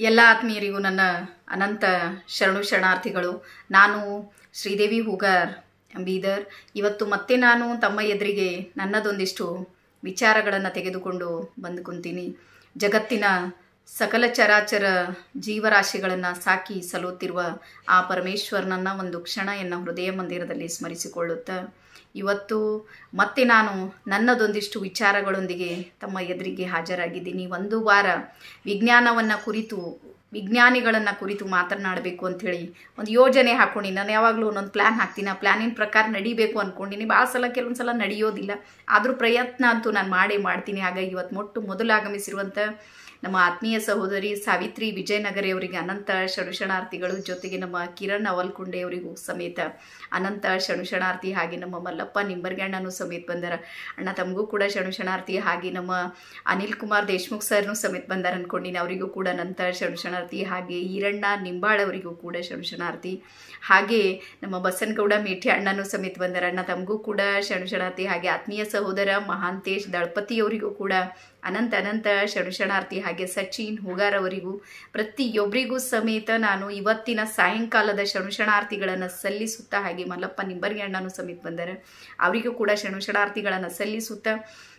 ಎಲ್ಲ ಆತ್ಮೀಯರಿಗೂ ನನ್ನ ಅನಂತ ಶರಣು ಶರಣಾರ್ಥಿಗಳು. ನಾನು ಶ್ರೀದೇವಿ ಹೂಗಾರ್ ಬೀದರ್. ಇವತ್ತು ಮತ್ತೆ ನಾನು ತಮ್ಮ ಎದುರಿಗೆ ನನ್ನದೊಂದಿಷ್ಟು ವಿಚಾರಗಳನ್ನು ತೆಗೆದುಕೊಂಡು ಬಂದು ಕುಂತೀನಿ. ಜಗತ್ತಿನ ಸಕಲ ಚರಾಚರ ಜೀವರಾಶಿಗಳನ್ನು ಸಾಕಿ ಸಲುತ್ತಿರುವ ಆ ಪರಮೇಶ್ವರನನ್ನ ಒಂದು ಕ್ಷಣ ಎನ್ನ ಹೃದಯ ಮಂದಿರದಲ್ಲಿ ಸ್ಮರಿಸಿಕೊಳ್ಳುತ್ತಾ ಇವತ್ತು ಮತ್ತೆ ನಾನು ನನ್ನದೊಂದಿಷ್ಟು ವಿಚಾರಗಳೊಂದಿಗೆ ತಮ್ಮ ಎದುರಿಗೆ ಹಾಜರಾಗಿದ್ದೀನಿ. ಒಂದು ವಾರ ವಿಜ್ಞಾನಿಗಳನ್ನು ಕುರಿತು ಮಾತನಾಡಬೇಕು ಅಂಥೇಳಿ ಒಂದು ಯೋಜನೆ ಹಾಕ್ಕೊಂಡಿನಿ. ನಾನು ಯಾವಾಗಲೂ ಒಂದೊಂದು ಪ್ಲ್ಯಾನ್ ಹಾಕ್ತೀನಿ. ಆ ಪ್ಲ್ಯಾನಿನ ಪ್ರಕಾರ ನಡಿಬೇಕು ಅಂದ್ಕೊಂಡಿನಿ. ಭಾಳ ಸಲ ಕೆಲವೊಂದು ಸಲ ನಡೆಯೋದಿಲ್ಲ, ಆದರೂ ಪ್ರಯತ್ನ ಅಂತೂ ನಾನು ಮಾಡ್ತೀನಿ. ಹಾಗಾಗಿ ಇವತ್ತು ಮೊದಲು ಆಗಮಿಸಿರುವಂಥ ನಮ್ಮ ಆತ್ಮೀಯ ಸಹೋದರಿ ಸಾವಿತ್ರಿ ವಿಜಯನಗರಿಯವರಿಗೆ ಅನಂತ ಶರಣಾರ್ಥಿಗಳು. ಜೊತೆಗೆ ನಮ್ಮ ಕಿರಣ್ ಅವಲ್ಕುಂಡೆಯವರಿಗೂ ಸಮೇತ ಅನಂತ ಶರಣಾರ್ಥಿ. ಹಾಗೆ ನಮ್ಮ ಮಲ್ಲಪ್ಪ ನಿಂಬರ್ಗಣ್ಣನೂ ಸಮೇತ ಬಂದಾರ. ಅಣ್ಣ ತಮಗೂ ಕೂಡ ಶರಣಾರ್ಥಿ. ಹಾಗೆ ನಮ್ಮ ಅನಿಲ್ ಕುಮಾರ್ ದೇಶ್ಮುಖ್ ಸರ್ನೂ ಸಮೇತ ಬಂದಾರ ಅಂದ್ಕೊಂಡಿನಿ, ಅವರಿಗೂ ಕೂಡ ಅನಂತ ಶರಣಾರ್ಥಿ. ಹಾಗೆ ಈರಣ್ಣ ನಿಂಬಾಳ್ ಅವರಿಗೂ ಕೂಡ ಶರಣಾರ್ಥಿ. ಹಾಗೆ ನಮ್ಮ ಬಸನಗೌಡ ಮೇಠಿ ಅಣ್ಣನೂ ಸಮೇತ ಬಂದಾರ. ಅಣ್ಣ ತಮಗೂ ಕೂಡ ಶರಣಾರ್ಥಿ. ಹಾಗೆ ಆತ್ಮೀಯ ಸಹೋದರ ಮಹಾಂತೇಶ್ ದಳಪತಿಯವರಿಗೂ ಕೂಡ ಅನಂತ ಶರಣಾರ್ಥಿ. ಹಾಗೆ ಸಚಿನ್ ಹೂಗಾರ್ ಅವರಿಗೂ ಪ್ರತಿಯೊಬ್ಬರಿಗೂ ಸಮೇತ ನಾನು ಇವತ್ತಿನ ಸಾಯಂಕಾಲದ ಶರಣಾರ್ಥಿಗಳನ್ನು ಸಲ್ಲಿಸುತ್ತಾ, ಹಾಗೆ ಮಲ್ಲಪ್ಪ ನಿಂಬರ್ಗಿ ಅಣ್ಣನೂ ಸಮೇತ ಬಂದರೆ ಅವರಿಗೂ ಕೂಡ ಶರಣಾರ್ಥಿಗಳನ್ನು ಸಲ್ಲಿಸುತ್ತಾ,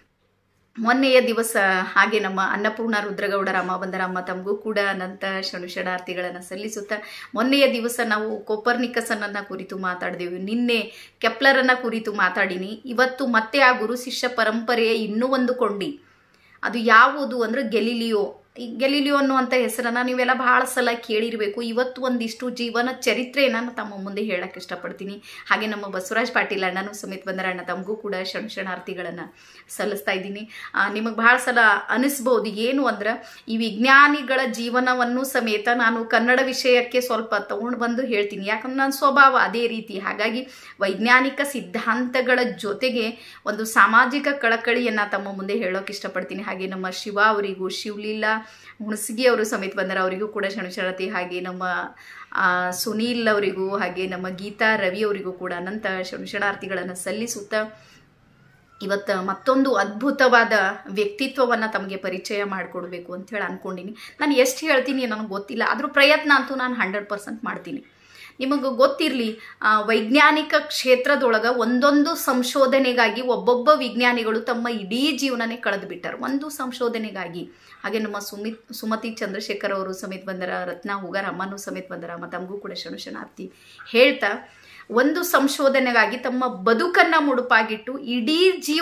ಮೊನ್ನೆಯ ದಿವಸ ಹಾಗೆ ನಮ್ಮ ಅನ್ನಪೂರ್ಣ ರುದ್ರಗೌಡರ ಅಮ್ಮ ಬಂದರ. ಅಮ್ಮ ತಮಗೂ ಕೂಡ ಅನಂತ ಶರಣಾರ್ಥಿಗಳನ್ನು ಸಲ್ಲಿಸುತ್ತಾ, ಮೊನ್ನೆಯ ದಿವಸ ನಾವು ಕೋಪರ್ನಿಕಸನನ್ನ ಕುರಿತು ಮಾತಾಡಿದೆವು. ನಿನ್ನೆ ಕೆಪ್ಲರನ್ನ ಕುರಿತು ಮಾತಾಡಿನಿ. ಇವತ್ತು ಮತ್ತೆ ಆ ಗುರು ಶಿಷ್ಯ ಪರಂಪರೆಯ ಇನ್ನೂ ಒಂದು ಕೊಂಡಿ, ಅದು ಯಾವುದು ಅಂದ್ರೆ ಗೆಲಿಲಿಯೋ ಅನ್ನುವಂಥ ಹೆಸರನ್ನು ನೀವೆಲ್ಲ ಬಹಳ ಸಲ ಕೇಳಿರಬೇಕು. ಇವತ್ತು ಒಂದಿಷ್ಟು ಜೀವನ ಚರಿತ್ರೆಯನ್ನು ತಮ್ಮ ಮುಂದೆ ಹೇಳಕ್ಕೆ ಇಷ್ಟಪಡ್ತೀನಿ. ಹಾಗೆ ನಮ್ಮ ಬಸವರಾಜ್ ಪಾಟೀಲ್ ಅಣ್ಣನೂ ಸಮೇತ ಬಂದರೆ ಅಣ್ಣ ತಮಗೂ ಕೂಡ ಶರಣಾರ್ಥಿಗಳನ್ನು ಸಲ್ಲಿಸ್ತಾ ಇದ್ದೀನಿ. ನಿಮಗೆ ಬಹಳ ಸಲ ಅನಿಸ್ಬೋದು ಏನು ಅಂದ್ರೆ ಈ ವಿಜ್ಞಾನಿಗಳ ಜೀವನವನ್ನು ಸಮೇತ ನಾನು ಕನ್ನಡ ವಿಷಯಕ್ಕೆ ಸ್ವಲ್ಪ ತಗೊಂಡು ಬಂದು ಹೇಳ್ತೀನಿ, ಯಾಕಂದ್ರೆ ನನ್ನ ಸ್ವಭಾವ ಅದೇ ರೀತಿ. ಹಾಗಾಗಿ ವೈಜ್ಞಾನಿಕ ಸಿದ್ಧಾಂತಗಳ ಜೊತೆಗೆ ಒಂದು ಸಾಮಾಜಿಕ ಕಳಕಳಿಯನ್ನು ತಮ್ಮ ಮುಂದೆ ಹೇಳೋಕೆ ಇಷ್ಟಪಡ್ತೀನಿ. ಹಾಗೆ ನಮ್ಮ ಶಿವ ಅವರಿಗೂ, ಶಿವಲೀಲಾ ಹುಣಸಗಿ ಅವರು ಸಮೇತ ಬಂದರೆ ಅವರಿಗೂ ಕೂಡ ಶರಣಾರ್ಥಿ. ಹಾಗೆ ನಮ್ಮ ಸುನೀಲ್ ಅವರಿಗೂ, ಹಾಗೆ ನಮ್ಮ ಗೀತಾ ರವಿ ಅವರಿಗೂ ಕೂಡ ಅನಂತ ಶರಣಾರ್ಥಿಗಳನ್ನು ಸಲ್ಲಿಸುತ್ತಾ ಇವತ್ತು ಮತ್ತೊಂದು ಅದ್ಭುತವಾದ ವ್ಯಕ್ತಿತ್ವವನ್ನು ತಮಗೆ ಪರಿಚಯ ಮಾಡಿಕೊಡ್ಬೇಕು ಅಂತ ಹೇಳಿ ಅಂದ್ಕೊಂಡಿನಿ. ನಾನು ಎಷ್ಟು ಹೇಳ್ತೀನಿ ನನಗೆ ಗೊತ್ತಿಲ್ಲ, ಆದರೂ ಪ್ರಯತ್ನ ಅಂತೂ ನಾನು 100% ಮಾಡ್ತೀನಿ. ನಿಮಗೆ ಗೊತ್ತಿರಲಿ, ವೈಜ್ಞಾನಿಕ ಕ್ಷೇತ್ರದೊಳಗೆ ಒಂದೊಂದು ಸಂಶೋಧನೆಗಾಗಿ ಒಬ್ಬೊಬ್ಬ ವಿಜ್ಞಾನಿಗಳು ತಮ್ಮ ಇಡೀ ಜೀವನನೇ ಕಳೆದು ಬಿಟ್ಟಾರೆ, ಒಂದು ಸಂಶೋಧನೆಗಾಗಿ. ಹಾಗೆ ನಮ್ಮ ಸುಮತಿ ಚಂದ್ರಶೇಖರ್ ಅವರು ಸಮೇತ ಬಂದರ, ರತ್ನಾ ಹೂಗಾರ್ ಅಮ್ಮನೂ ಸಮೇತ ಬಂದರ. ಅಮ್ಮ ತಮಗೂ ಕೂಡ ಶರಣಾರ್ಥಿ ಹೇಳ್ತಾ, ಒಂದು ಸಂಶೋಧನೆಗಾಗಿ ತಮ್ಮ ಬದುಕನ್ನು ಮುಡುಪಾಗಿಟ್ಟು ಇಡೀ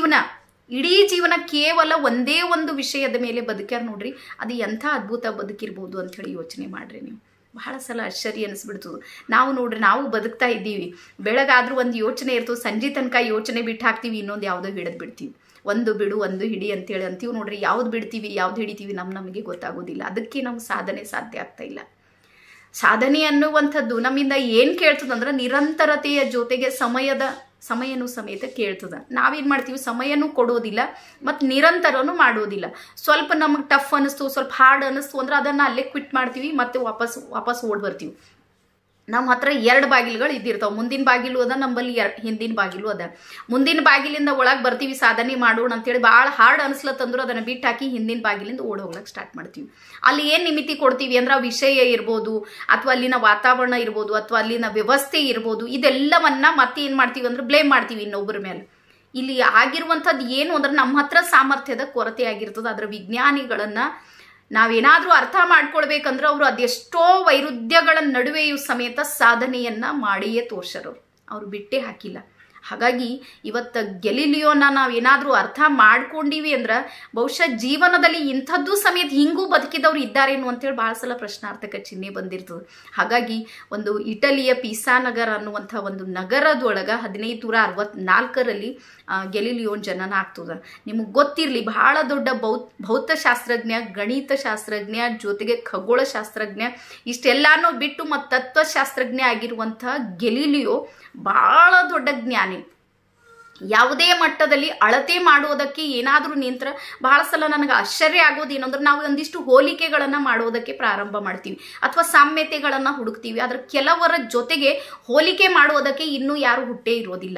ಜೀವನ ಕೇವಲ ಒಂದೇ ಒಂದು ವಿಷಯದ ಮೇಲೆ ಬದುಕ್ಯಾರ ನೋಡ್ರಿ. ಅದು ಎಂಥ ಅದ್ಭುತ ಬದುಕಿರ್ಬೋದು ಅಂಥೇಳಿ ಯೋಚನೆ ಮಾಡ್ರಿ ನೀವು. ಬಹಳ ಸಲ ಆಶ್ಚರ್ಯ ಅನಿಸ್ಬಿಡ್ತದೆ. ನಾವು ಬದುಕ್ತಾ ಇದ್ದೀವಿ, ಬೆಳಗಾದ್ರೂ ಒಂದು ಯೋಚನೆ ಇರ್ತದೆ, ಸಂಜೆ ತನಕ ಯೋಚನೆ ಬಿಟ್ಟು ಹಾಕ್ತೀವಿ, ಇನ್ನೊಂದು ಯಾವುದೋ ಹಿಡಿದು ಬಿಡ್ತೀವಿ. ಒಂದು ಬಿಡು ಒಂದು ಹಿಡಿ ಅಂತೇಳಿ ಅಂತೀವಿ ನೋಡ್ರಿ. ಯಾವ್ದು ಬಿಡ್ತೀವಿ ಯಾವ್ದು ಹಿಡಿತೀವಿ ನಮಗೆ ಗೊತ್ತಾಗೋದಿಲ್ಲ. ಅದಕ್ಕೆ ನಮ್ಗೆ ಸಾಧನೆ ಸಾಧ್ಯ ಆಗ್ತಾ ಇಲ್ಲ. ಸಾಧನೆ ಅನ್ನುವಂಥದ್ದು ನಮ್ಮಿಂದ ಏನು ಕೇಳ್ತದಂದ್ರೆ ನಿರಂತರತೆಯ ಜೊತೆಗೆ ಸಮಯನೂ ಸಮೇತ ಕೇಳ್ತದ. ನಾವೇನು ಮಾಡ್ತೀವಿ, ಸಮಯನೂ ಕೊಡೋದಿಲ್ಲ ಮತ್ತು ನಿರಂತರನೂ ಮಾಡೋದಿಲ್ಲ. ಸ್ವಲ್ಪ ನಮಗೆ ಟಫ್ ಅನ್ನಿಸ್ತು, ಸ್ವಲ್ಪ ಹಾರ್ಡ್ ಅನ್ನಿಸ್ತು ಅಂದ್ರೆ ಅದನ್ನು ಅಲ್ಲೇ ಕ್ವಿಟ್ ಮಾಡ್ತೀವಿ, ಮತ್ತೆ ವಾಪಸ್ ಓಡ್ ಬರ್ತೀವಿ. ನಮ್ಮ ಹತ್ರ 2 ಬಾಗಿಲುಗಳು ಇದ್ದಿರ್ತಾವೆ. ಮುಂದಿನ ಬಾಗಿಲು ಅದ, ನಮ್ಮಲ್ಲಿ ಹಿಂದಿನ ಬಾಗಿಲು ಅದ. ಮುಂದಿನ ಬಾಗಿಲಿಂದ ಒಳಗೆ ಬರ್ತೀವಿ, ಸಾಧನೆ ಮಾಡೋಣ ಅಂತೇಳಿ ಭಾಳ ಹಾರ್ಡ್ ಅನಿಸ್ಲತ್ತಂದ್ರು ಅದನ್ನು ಬಿಟ್ಟು ಹಾಕಿ ಹಿಂದಿನ ಬಾಗಿಲಿಂದ ಓಡ್ ಹೋಗ್ಲಕ್ಕೆ ಸ್ಟಾರ್ಟ್ ಮಾಡ್ತೀವಿ. ಅಲ್ಲಿ ಏನು ನಿಮಿತಿ ಕೊಡ್ತೀವಿ ಅಂದ್ರೆ ಆ ವಿಷಯ ಇರ್ಬೋದು, ಅಥವಾ ಅಲ್ಲಿನ ವಾತಾವರಣ ಇರ್ಬೋದು, ಅಥವಾ ಅಲ್ಲಿನ ವ್ಯವಸ್ಥೆ ಇರ್ಬೋದು, ಇದೆಲ್ಲವನ್ನ ಮತ್ತೆ ಏನು ಮಾಡ್ತೀವಿ ಅಂದ್ರೆ ಬ್ಲೇಮ್ ಮಾಡ್ತೀವಿ ಇನ್ನೊಬ್ಬರ ಮೇಲೆ. ಇಲ್ಲಿ ಆಗಿರುವಂಥದ್ದು ಏನು ಅಂದ್ರೆ ನಮ್ಮ ಹತ್ರ ಸಾಮರ್ಥ್ಯದ ಕೊರತೆ ಆಗಿರ್ತದೆ. ಅದರ ವಿಜ್ಞಾನಿಗಳನ್ನು ನಾವೇನಾದರೂ ಅರ್ಥ ಮಾಡ್ಕೊಳ್ಬೇಕಂದ್ರೆ ಅವರು ಅದೆಷ್ಟೋ ವೈರುಧ್ಯಗಳ ನಡುವೆಯೂ ಸಮೇತ ಸಾಧನೆಯನ್ನ ಮಾಡಿಯೇ ತೋರ್ಸರು, ಅವರು ಬಿಟ್ಟೇ ಹಾಕಿಲ್ಲ. ಹಾಗಾಗಿ ಇವತ್ತು ಗೆಲಿಲಿಯೋನ ನಾವೇನಾದರೂ ಅರ್ಥ ಮಾಡ್ಕೊಂಡಿವಿ ಅಂದ್ರೆ ಬಹುಶಃ ಜೀವನದಲ್ಲಿ ಇಂಥದ್ದು ಸಮೇತ ಹಿಂಗೂ ಬದುಕಿದವರು ಇದ್ದಾರೇನು ಅಂತೇಳಿ ಭಾಳ ಸಲ ಪ್ರಶ್ನಾರ್ಥಕ ಚಿಹ್ನೆ ಬಂದಿರ್ತದೆ. ಹಾಗಾಗಿ ಒಂದು ಇಟಲಿಯ ಪಿಸಾ ನಗರ ಅನ್ನುವಂಥ ಒಂದು ನಗರದೊಳಗೆ 1564ರಲ್ಲಿ ಗೆಲಿಲಿಯೋನ್ ಜನನ ಆಗ್ತದ. ನಿಮಗೆ ಗೊತ್ತಿರಲಿ, ಬಹಳ ದೊಡ್ಡ ಭೌತಶಾಸ್ತ್ರಜ್ಞ, ಗಣಿತ ಶಾಸ್ತ್ರಜ್ಞ, ಜೊತೆಗೆ ಖಗೋಳ ಶಾಸ್ತ್ರಜ್ಞ, ಇಷ್ಟೆಲ್ಲಾನು ಬಿಟ್ಟು ಮತ್ತು ತತ್ವಶಾಸ್ತ್ರಜ್ಞ ಆಗಿರುವಂಥ ಗೆಲಿಲಿಯೋ ಬಹಳ ದೊಡ್ಡ ಜ್ಞಾನಿ. ಯಾವುದೇ ಮಟ್ಟದಲ್ಲಿ ಅಳತೆ ಮಾಡೋದಕ್ಕೆ ಏನಾದರೂ ನಿಂತ್ರ ಬಹಳ ಸಲ ನನಗೆ ಆಶ್ಚರ್ಯ ಆಗೋದೇನಂದ್ರೆ ನಾವು ಒಂದಿಷ್ಟು ಹೋಲಿಕೆಗಳನ್ನು ಮಾಡೋದಕ್ಕೆ ಪ್ರಾರಂಭ ಮಾಡ್ತೀವಿ ಅಥವಾ ಸಾಮ್ಯತೆಗಳನ್ನು ಹುಡುಕ್ತೀವಿ. ಆದರೆ ಕೆಲವರ ಜೊತೆಗೆ ಹೋಲಿಕೆ ಮಾಡೋದಕ್ಕೆ ಇನ್ನೂ ಯಾರು ಹುಟ್ಟೇ ಇರೋದಿಲ್ಲ.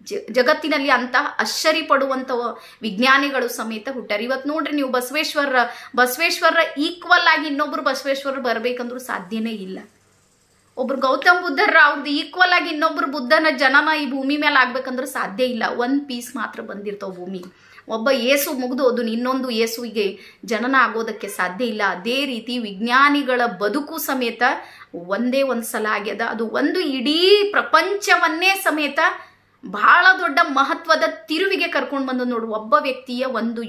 ಜಗತ್ತಿನಲ್ಲಿ ಅಂತಹ ಆಶ್ಚರ್ಯ ಪಡುವಂಥ ವಿಜ್ಞಾನಿಗಳು ಸಮೇತ ಹುಟ್ಟಾರ. ಇವತ್ತು ನೋಡ್ರಿ ನೀವು ಬಸವೇಶ್ವರ ಈಕ್ವಲ್ ಆಗಿ ಇನ್ನೊಬ್ರು ಬಸವೇಶ್ವರ ಬರ್ಬೇಕಂದ್ರೂ ಸಾಧ್ಯನೇ ಇಲ್ಲ. ಒಬ್ರು ಗೌತಮ್ ಬುದ್ಧರ ಅವ್ರದ್ದು ಈಕ್ವಲ್ ಆಗಿ ಇನ್ನೊಬ್ರು ಬುದ್ಧನ ಜನನ ಈ ಭೂಮಿ ಮೇಲೆ ಆಗ್ಬೇಕಂದ್ರೆ ಸಾಧ್ಯ ಇಲ್ಲ. ಒಂದು ಪೀಸ್ ಮಾತ್ರ ಬಂದಿರ್ತಾವ ಭೂಮಿ. ಒಬ್ಬ ಏಸು ಮುಗಿದು ಅದು ಇನ್ನೊಂದು ಏಸುವಿಗೆ ಜನನ ಆಗೋದಕ್ಕೆ ಸಾಧ್ಯ ಇಲ್ಲ. ಅದೇ ರೀತಿ ವಿಜ್ಞಾನಿಗಳ ಬದುಕು ಸಮೇತ ಒಂದೇ ಒಂದು ಸಲ ಆಗ್ಯದ. ಅದು ಒಂದು ಇಡೀ ಪ್ರಪಂಚವನ್ನೇ ಸಮೇತ ಬಹಳ ದೊಡ್ಡ ಮಹತ್ವದ ತಿರುವಿಗೆ ಕರ್ಕೊಂಡು ಬಂದು ನೋಡು. ಒಬ್ಬ ವ್ಯಕ್ತಿಯ ಒಂದು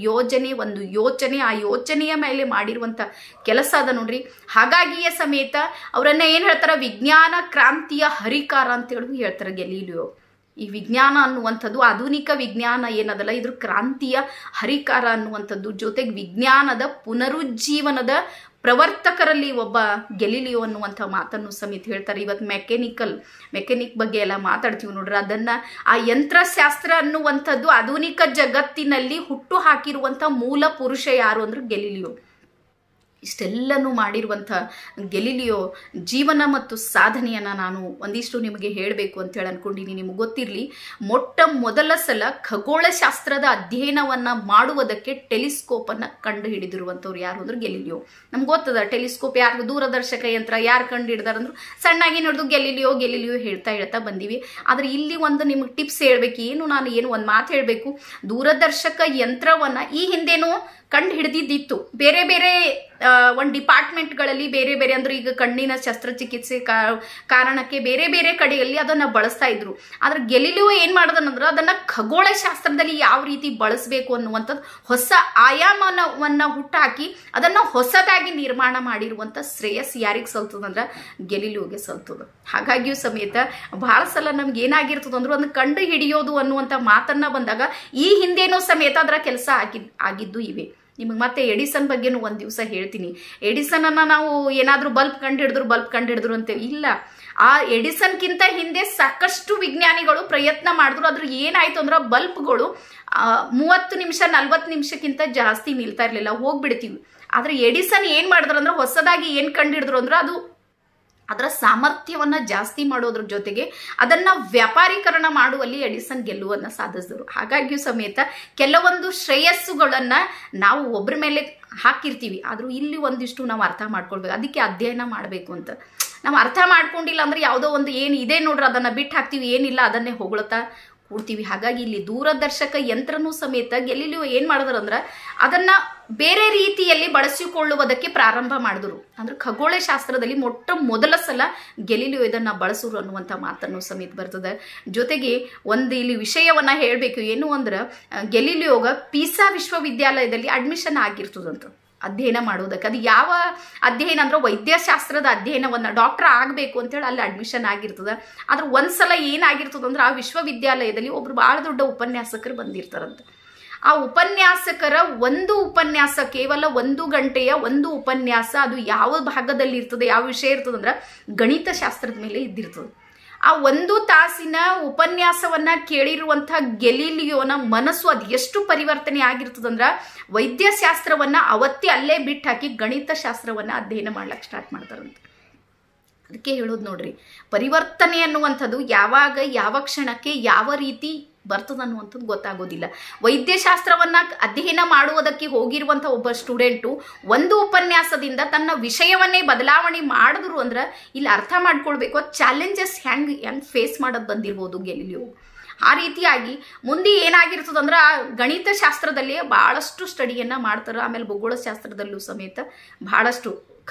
ಯೋಚನೆ ಆ ಯೋಚನೆಯ ಮೇಲೆ ಮಾಡಿರುವಂಥ ಕೆಲಸ ಅದ ನೋಡ್ರಿ. ಹಾಗಾಗಿಯೇ ಸಮೇತ ಅವರನ್ನ ಏನು ಹೇಳ್ತಾರೆ, ವಿಜ್ಞಾನ ಕ್ರಾಂತಿಯ ಹರಿಕಾರ ಅಂತ ಹೇಳಿ ಹೇಳ್ತಾರೆ ಗೆಲೀಲಿಯೋ. ಈ ವಿಜ್ಞಾನ ಅನ್ನುವಂಥದ್ದು ಆಧುನಿಕ ವಿಜ್ಞಾನ ಏನದಲ್ಲ, ಇದ್ರ ಕ್ರಾಂತಿಯ ಹರಿಕಾರ ಅನ್ನುವಂಥದ್ದು. ಜೊತೆಗೆ ವಿಜ್ಞಾನದ ಪುನರುಜ್ಜೀವನದ ಪ್ರವರ್ತಕರಲ್ಲಿ ಒಬ್ಬ ಗೆಲೀಲಿಯೋ ಅನ್ನುವಂಥ ಮಾತನ್ನು ಸಮೇತ ಹೇಳ್ತಾರೆ. ಇವತ್ತು ಮೆಕ್ಯಾನಿಕ್ ಬಗ್ಗೆ ಎಲ್ಲ ಮಾತಾಡ್ತೀವಿ ನೋಡ್ರಿ. ಆ ಯಂತ್ರಶಾಸ್ತ್ರ ಅನ್ನುವಂಥದ್ದು ಆಧುನಿಕ ಜಗತ್ತಿನಲ್ಲಿ ಹುಟ್ಟು ಹಾಕಿರುವಂಥ ಮೂಲ ಪುರುಷ ಯಾರು ಅಂದ್ರೆ ಗೆಲೀಲಿಯೋ. ಇಷ್ಟೆಲ್ಲನೂ ಮಾಡಿರುವಂಥ ಗೆಲೀಲಿಯೋ ಜೀವನ ಮತ್ತು ಸಾಧನೆಯನ್ನು ನಾನು ಒಂದಿಷ್ಟು ನಿಮಗೆ ಹೇಳಬೇಕು ಅಂತ ಹೇಳಿ ಅನ್ಕೊಂಡಿದ್ದೀನಿ. ನಿಮಗೆ ಗೊತ್ತಿರಲಿ, ಮೊದಲ ಸಲ ಖಗೋಳಶಾಸ್ತ್ರದ ಅಧ್ಯಯನವನ್ನು ಮಾಡುವುದಕ್ಕೆ ಟೆಲಿಸ್ಕೋಪನ್ನು ಕಂಡು ಹಿಡಿದಿರುವಂಥವ್ರು ಯಾರು ಅಂದ್ರೆ ಗೆಲೀಲಿಯೋ. ನಮ್ಗೆ ಗೊತ್ತದ ಟೆಲಿಸ್ಕೋಪ್ ಯಾರು, ದೂರದರ್ಶಕ ಯಂತ್ರ ಯಾರು ಕಂಡು ಹಿಡಿದಾರಂದ್ರು ಸಣ್ಣಾಗಿ ನೋಡಿದು ಗೆಲೀಲಿಯೋ ಹೇಳ್ತಾ ಬಂದೀವಿ. ಆದರೆ ಇಲ್ಲಿ ಒಂದು ನಿಮಗೆ ಟಿಪ್ಸ್ ಹೇಳ್ಬೇಕು. ನಾನು ಒಂದು ಮಾತು ಹೇಳಬೇಕು. ದೂರದರ್ಶಕ ಯಂತ್ರವನ್ನು ಈ ಹಿಂದೇನೂ ಕಂಡು ಹಿಡಿದಿದ್ದಿತ್ತು. ಬೇರೆ ಒಂದು ಡಿಪಾರ್ಟ್ಮೆಂಟ್ಗಳಲ್ಲಿ ಬೇರೆ ಅಂದ್ರೆ ಈಗ ಕಣ್ಣಿನ ಶಸ್ತ್ರಚಿಕಿತ್ಸೆ ಕಾರಣಕ್ಕೆ ಬೇರೆ ಕಡೆಯಲ್ಲಿ ಅದನ್ನ ಬಳಸ್ತಾ ಇದ್ರು. ಆದ್ರೆ ಗೆಲೀಲಿಯೋ ಏನ್ ಮಾಡೋದನ್ನಂದ್ರೆ ಅದನ್ನ ಖಗೋಳಶಾಸ್ತ್ರದಲ್ಲಿ ಯಾವ ರೀತಿ ಬಳಸಬೇಕು ಅನ್ನುವಂಥದ್ದು ಹೊಸ ಆಯಾಮವನ್ನ ಹುಟ್ಟಾಕಿ ಅದನ್ನ ಹೊಸದಾಗಿ ನಿರ್ಮಾಣ ಮಾಡಿರುವಂತ ಶ್ರೇಯಸ್ ಯಾರಿಗೆ ಸಲ್ತದಂದ್ರೆ ಗೆಲೀಲಿಯೋಗೆ ಸಲ್ತದ. ಹಾಗಾಗಿಯೂ ಸಮೇತ ಬಹಳ ಸಲ ನಮ್ಗೆ ಏನಾಗಿರ್ತದಂದ್ರೆ ಒಂದು ಕಂಡು ಹಿಡಿಯೋದು ಅನ್ನುವಂಥ ಮಾತನ್ನ ಬಂದಾಗ ಈ ಹಿಂದೇನೂ ಸಮೇತ ಅದರ ಕೆಲಸ ಆಗಿದ್ದು ಇವೆ. ನಿಮಗೆ ಮತ್ತೆ ಎಡಿಸನ್ ಬಗ್ಗೆನೂ ಒಂದು ದಿವಸ ಹೇಳ್ತೀನಿ. ಎಡಿಸನ್ ಅನ್ನ ನಾವು ಏನಾದ್ರೂ ಬಲ್ಬ್ ಕಂಡಿಡಿದ್ರು ಅಂತೇಳಿ ಇಲ್ಲ. ಆ ಎಡಿಸನ್ಗಿಂತ ಹಿಂದೆ ಸಾಕಷ್ಟು ವಿಜ್ಞಾನಿಗಳು ಪ್ರಯತ್ನ ಮಾಡಿದ್ರು. ಅದ್ರ ಏನಾಯ್ತು ಅಂದ್ರೆ ಬಲ್ಬ್ಗಳು 30 ನಿಮಿಷ 40 ನಿಮಿಷಕ್ಕಿಂತ ಜಾಸ್ತಿ ನಿಲ್ತಾ ಇರ್ಲಿಲ್ಲ, ಹೋಗ್ಬಿಡ್ತೀವಿ. ಆದ್ರೆ ಎಡಿಸನ್ ಏನ್ ಮಾಡಿದ್ರು ಅಂದ್ರೆ ಹೊಸದಾಗಿ ಏನ್ ಕಂಡಿಡಿದ್ರು ಅಂದ್ರೆ ಅದರ ಸಾಮರ್ಥ್ಯವನ್ನ ಜಾಸ್ತಿ ಮಾಡೋದ್ರ ಜೊತೆಗೆ ಅದನ್ನ ವ್ಯಾಪಾರೀಕರಣ ಮಾಡುವಲ್ಲಿ ಎಡಿಸನ್ ಗೆಲುವನ್ನ ಸಾಧಿಸಿದ್ರು. ಹಾಗಾಗಿಯೂ ಸಮೇತ ಕೆಲವೊಂದು ಶ್ರೇಯಸ್ಸುಗಳನ್ನ ನಾವು ಒಬ್ಬರ ಮೇಲೆ ಹಾಕಿರ್ತೀವಿ. ಆದ್ರೂ ಇಲ್ಲಿ ಒಂದಿಷ್ಟು ನಾವು ಅರ್ಥ ಮಾಡ್ಕೊಳ್ಬೇಕು. ಅದಕ್ಕೆ ಅಧ್ಯಯನ ಮಾಡಬೇಕು ಅಂತ. ನಾವು ಅರ್ಥ ಮಾಡ್ಕೊಂಡಿಲ್ಲ ಅಂದ್ರೆ ಯಾವುದೋ ಒಂದು ಏನು ಇದೆ ನೋಡ್ರಿ ಅದನ್ನ ಬಿಟ್ಟು ಹಾಕ್ತಿವಿ, ಏನಿಲ್ಲ ಅದನ್ನೇ ಹೊಗಳ್ತಾ ಕೂಡ್ತೀವಿ. ಹಾಗಾಗಿ ಇಲ್ಲಿ ದೂರದರ್ಶಕ ಯಂತ್ರನೂ ಸಮೇತ ಗೆಲೀಲಿಯೋ ಏನ್ ಮಾಡಿದ್ರು ಅಂದ್ರೆ ಅದನ್ನ ಬೇರೆ ರೀತಿಯಲ್ಲಿ ಬಳಸಿಕೊಳ್ಳುವುದಕ್ಕೆ ಪ್ರಾರಂಭ ಮಾಡಿದ್ರು. ಅಂದ್ರೆ ಖಗೋಳಶಾಸ್ತ್ರದಲ್ಲಿ ಮೊದಲ ಸಲ ಗೆಲೀಲಿಯೋ ಇದನ್ನ ಬಳಸರು ಅನ್ನುವಂಥ ಮಾತನ್ನು ಸಮೇತ ಬರ್ತದೆ. ಜೊತೆಗೆ ಒಂದು ಇಲ್ಲಿ ವಿಷಯವನ್ನ ಹೇಳ್ಬೇಕು. ಏನು ಅಂದ್ರೆ ಗೆಲೀಲಿಯೋಗ ಪೀಸಾ ವಿಶ್ವವಿದ್ಯಾಲಯದಲ್ಲಿ ಅಡ್ಮಿಷನ್ ಆಗಿರ್ತದಂತ ಅಧ್ಯಯನ ಮಾಡೋದಕ್ಕೆ. ಅದು ಯಾವ ಅಧ್ಯಯನ ಅಂದ್ರೆ ವೈದ್ಯಶಾಸ್ತ್ರದ ಅಧ್ಯಯನವನ್ನ, ಡಾಕ್ಟರ್ ಆಗಬೇಕು ಅಂತೇಳಿ ಅಲ್ಲಿ ಅಡ್ಮಿಷನ್ ಆಗಿರ್ತದೆ. ಆದ್ರೆ ಒಂದ್ಸಲ ಏನಾಗಿರ್ತದ ಅಂದ್ರೆ ಆ ವಿಶ್ವವಿದ್ಯಾಲಯದಲ್ಲಿ ಒಬ್ರು ಬಹಳ ದೊಡ್ಡ ಉಪನ್ಯಾಸಕರು ಬಂದಿರ್ತಾರಂತ. ಆ ಉಪನ್ಯಾಸಕರ ಒಂದು ಉಪನ್ಯಾಸ ಕೇವಲ 1 ಗಂಟೆಯ ಒಂದು ಉಪನ್ಯಾಸ, ಅದು ಯಾವ ಭಾಗದಲ್ಲಿ ಇರ್ತದೆ, ಯಾವ ವಿಷಯ ಇರ್ತದೆ ಅಂದ್ರೆ ಗಣಿತಶಾಸ್ತ್ರದ ಮೇಲೆ ಇದ್ದಿರ್ತದೆ. ಆ 1 ತಾಸಿನ ಉಪನ್ಯಾಸವನ್ನ ಕೇಳಿರುವಂತಹ ಗೆಲೀಲಿಯೋನ ಮನಸ್ಸು ಅದು ಎಷ್ಟು ಪರಿವರ್ತನೆ ಆಗಿರ್ತದಂದ್ರ ವೈದ್ಯಶಾಸ್ತ್ರವನ್ನ ಅವತ್ತೇ ಅಲ್ಲೇ ಬಿಟ್ಟು ಹಾಕಿ ಗಣಿತಶಾಸ್ತ್ರವನ್ನ ಅಧ್ಯಯನ ಮಾಡ್ಲಿಕ್ಕೆ ಸ್ಟಾರ್ಟ್ ಮಾಡ್ತಾರಂತ. ಅದಕ್ಕೆ ಹೇಳೋದು ನೋಡ್ರಿ, ಪರಿವರ್ತನೆ ಅನ್ನುವಂಥದ್ದು ಯಾವಾಗ ಯಾವ ಕ್ಷಣಕ್ಕೆ ಯಾವ ರೀತಿ ಬರ್ತದ ಅನ್ನುವಂಥದ್ದು ಗೊತ್ತಾಗೋದಿಲ್ಲ. ವೈದ್ಯಶಾಸ್ತ್ರವನ್ನ ಅಧ್ಯಯನ ಮಾಡುವುದಕ್ಕೆ ಹೋಗಿರುವಂಥ ಒಬ್ಬ ಸ್ಟೂಡೆಂಟು ಒಂದು ಉಪನ್ಯಾಸದಿಂದ ತನ್ನ ವಿಷಯವನ್ನೇ ಬದಲಾವಣೆ ಮಾಡಿದ್ರು ಅಂದ್ರೆ ಇಲ್ಲಿ ಅರ್ಥ ಮಾಡ್ಕೊಳ್ಬೇಕು ಚಾಲೆಂಜಸ್ ಹೆಂಗ್ ಫೇಸ್ ಮಾಡೋದು ಬಂದಿರ್ಬೋದು ಗೆಲೀಲಿಯೋ. ಆ ರೀತಿಯಾಗಿ ಮುಂದೆ ಏನಾಗಿರ್ತದಂದ್ರೆ ಆ ಗಣಿತಶಾಸ್ತ್ರದಲ್ಲಿ ಬಹಳಷ್ಟು ಸ್ಟಡಿಯನ್ನ ಮಾಡ್ತಾರೆ. ಆಮೇಲೆ ಭೂಗೋಳಶಾಸ್ತ್ರದಲ್ಲೂ ಸಮೇತ ಬಹಳಷ್ಟು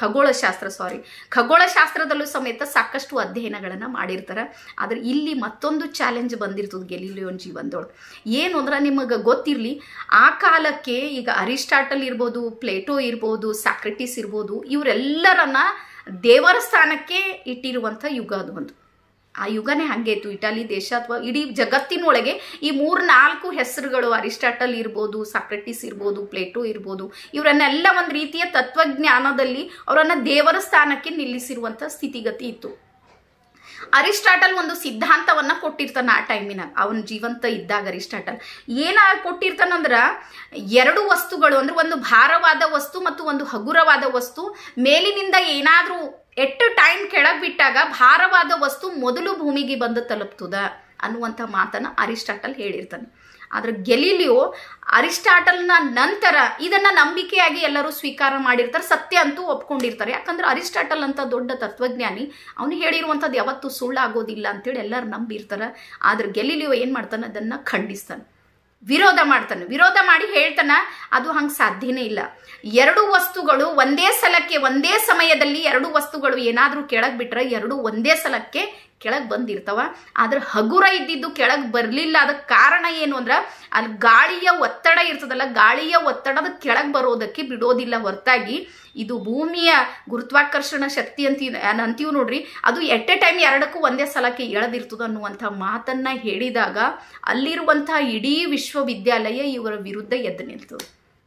ಖಗೋಳಶಾಸ್ತ್ರದಲ್ಲೂ ಸಮೇತ ಸಾಕಷ್ಟು ಅಧ್ಯಯನಗಳನ್ನ ಮಾಡಿರ್ತಾರೆ. ಆದ್ರೆ ಇಲ್ಲಿ ಮತ್ತೊಂದು ಚಾಲೆಂಜ್ ಬಂದಿರ್ತದೆ ಗೆಲೀಲಿಯೋನ್ ಜೀವನದೊಳಗೆ. ಏನು ಅಂದ್ರೆ ನಿಮಗೆ ಗೊತ್ತಿರಲಿ, ಆ ಕಾಲಕ್ಕೆ ಈಗ ಅರಿಸ್ಟಾಟಲ್ ಇರ್ಬೋದು, ಪ್ಲೇಟೋ ಇರ್ಬೋದು, ಸಾಕ್ರೆಟಿಸ್ ಇರ್ಬೋದು, ಇವರೆಲ್ಲರನ್ನ ದೇವರ ಸ್ಥಾನಕ್ಕೆ ಇಟ್ಟಿರುವಂಥ ಯುಗ ಅದು ಒಂದು. ಆ ಯುಗನೇ ಹಂಗೆ ಇತ್ತು. ಇಟಲಿ ದೇಶ ಅಥವಾ ಇಡೀ ಜಗತ್ತಿನೊಳಗೆ ಈ 3-4 ಹೆಸರುಗಳು, ಅರಿಸ್ಟಾಟಲ್ ಇರ್ಬೋದು, ಸಾಕ್ರೆಟಿಸ್ ಇರ್ಬೋದು, ಪ್ಲೇಟೋ ಇರ್ಬೋದು, ಇವರನ್ನೆಲ್ಲ ಒಂದು ರೀತಿಯ ತತ್ವಜ್ಞಾನದಲ್ಲಿ ಅವರನ್ನ ದೇವರ ಸ್ಥಾನಕ್ಕೆ ನಿಲ್ಲಿಸಿರುವಂಥ ಸ್ಥಿತಿಗತಿ ಇತ್ತು. ಅರಿಸ್ಟಾಟಲ್ ಒಂದು ಸಿದ್ಧಾಂತವನ್ನ ಕೊಟ್ಟಿರ್ತಾನ ಆ ಟೈಮಿನ, ಅವನ ಜೀವಂತ ಇದ್ದಾಗ. ಅರಿಸ್ಟಾಟಲ್ ಏನ ಕೊಟ್ಟಿರ್ತಾನಂದ್ರ 2 ವಸ್ತುಗಳು ಅಂದ್ರೆ ಒಂದು ಭಾರವಾದ ವಸ್ತು ಮತ್ತು ಒಂದು ಹಗುರವಾದ ವಸ್ತು ಮೇಲಿನಿಂದ ಏನಾದ್ರೂ ಟೈಮ್ ಕೆಳಗ್ ಬಿಟ್ಟಾಗ ಭಾರವಾದ ವಸ್ತು ಮೊದಲು ಭೂಮಿಗೆ ಬಂದು ತಲುಪ್ತದ. ಅನ್ನುವಂಥ ಮಾತನ್ನು ಅರಿಸ್ಟಾಟಲ್ ಹೇಳಿರ್ತಾನೆ. ಆದ್ರೆ ಗೆಲಿಲಿಯೋ ಅರಿಸ್ಟಾಟಲ್ನ ನಂತರ ಇದನ್ನ ನಂಬಿಕೆಯಾಗಿ ಎಲ್ಲರೂ ಸ್ವೀಕಾರ ಮಾಡಿರ್ತಾರೆ, ಸತ್ಯ ಅಂತೂ ಒಪ್ಕೊಂಡಿರ್ತಾರೆ. ಯಾಕಂದ್ರೆ ಅರಿಸ್ಟಾಟಲ್ ಅಂತ ದೊಡ್ಡ ತತ್ವಜ್ಞಾನಿ, ಅವನು ಹೇಳಿರುವಂಥದ್ದು ಯಾವತ್ತೂ ಸುಳ್ಳಾಗೋದಿಲ್ಲ ಅಂತೇಳಿ ಎಲ್ಲರೂ ನಂಬಿರ್ತಾರೆ. ಆದ್ರೆ ಗೆಲಿಲಿಯೋ ಏನು ಮಾಡ್ತಾನೆ, ಅದನ್ನು ಖಂಡಿಸ್ತಾನೆ, ವಿರೋಧ ಮಾಡ್ತಾನೆ. ವಿರೋಧ ಮಾಡಿ ಹೇಳ್ತಾನೆ ಅದು ಹಂಗೆ ಸಾಧ್ಯನೇ ಇಲ್ಲ. ಎರಡು ವಸ್ತುಗಳು ಒಂದೇ ಸಲಕ್ಕೆ ಒಂದೇ ಸಮಯದಲ್ಲಿ ಎರಡು ವಸ್ತುಗಳು ಏನಾದರೂ ಕೆಳಗೆ ಬಿಟ್ರೆ ಎರಡು ಒಂದೇ ಸಲಕ್ಕೆ ಕೆಳಗೆ ಬಂದಿರ್ತಾವ. ಆದ್ರೆ ಹಗುರ ಇದ್ದಿದ್ದು ಕೆಳಗೆ ಬರಲಿಲ್ಲ. ಅದಕ್ಕೆ ಕಾರಣ ಏನು ಅಂದ್ರೆ ಅಲ್ಲಿ ಗಾಳಿಯ ಒತ್ತಡ ಇರ್ತದಲ್ಲ, ಗಾಳಿಯ ಒತ್ತಡದ ಕೆಳಗೆ ಬರೋದಕ್ಕೆ ಬಿಡೋದಿಲ್ಲ ಹೊರತಾಗಿ ಇದು ಭೂಮಿಯ ಗುರುತ್ವಾಕರ್ಷಣ ಶಕ್ತಿ ಅಂತೀವಿ ನೋಡ್ರಿ, ಅದು ಎಟ್ ಎ ಟೈಮ್ ಎರಡಕ್ಕೂ ಒಂದೇ ಸಲಕ್ಕೆ ಎಳೆದಿರ್ತದ ಅನ್ನುವಂಥ ಮಾತನ್ನ ಹೇಳಿದಾಗ ಅಲ್ಲಿರುವಂತಹ ಇಡೀ ವಿಶ್ವವಿದ್ಯಾಲಯ ಇವರ ವಿರುದ್ಧ ಎದ್ದು ನಿಲ್ತದೆ,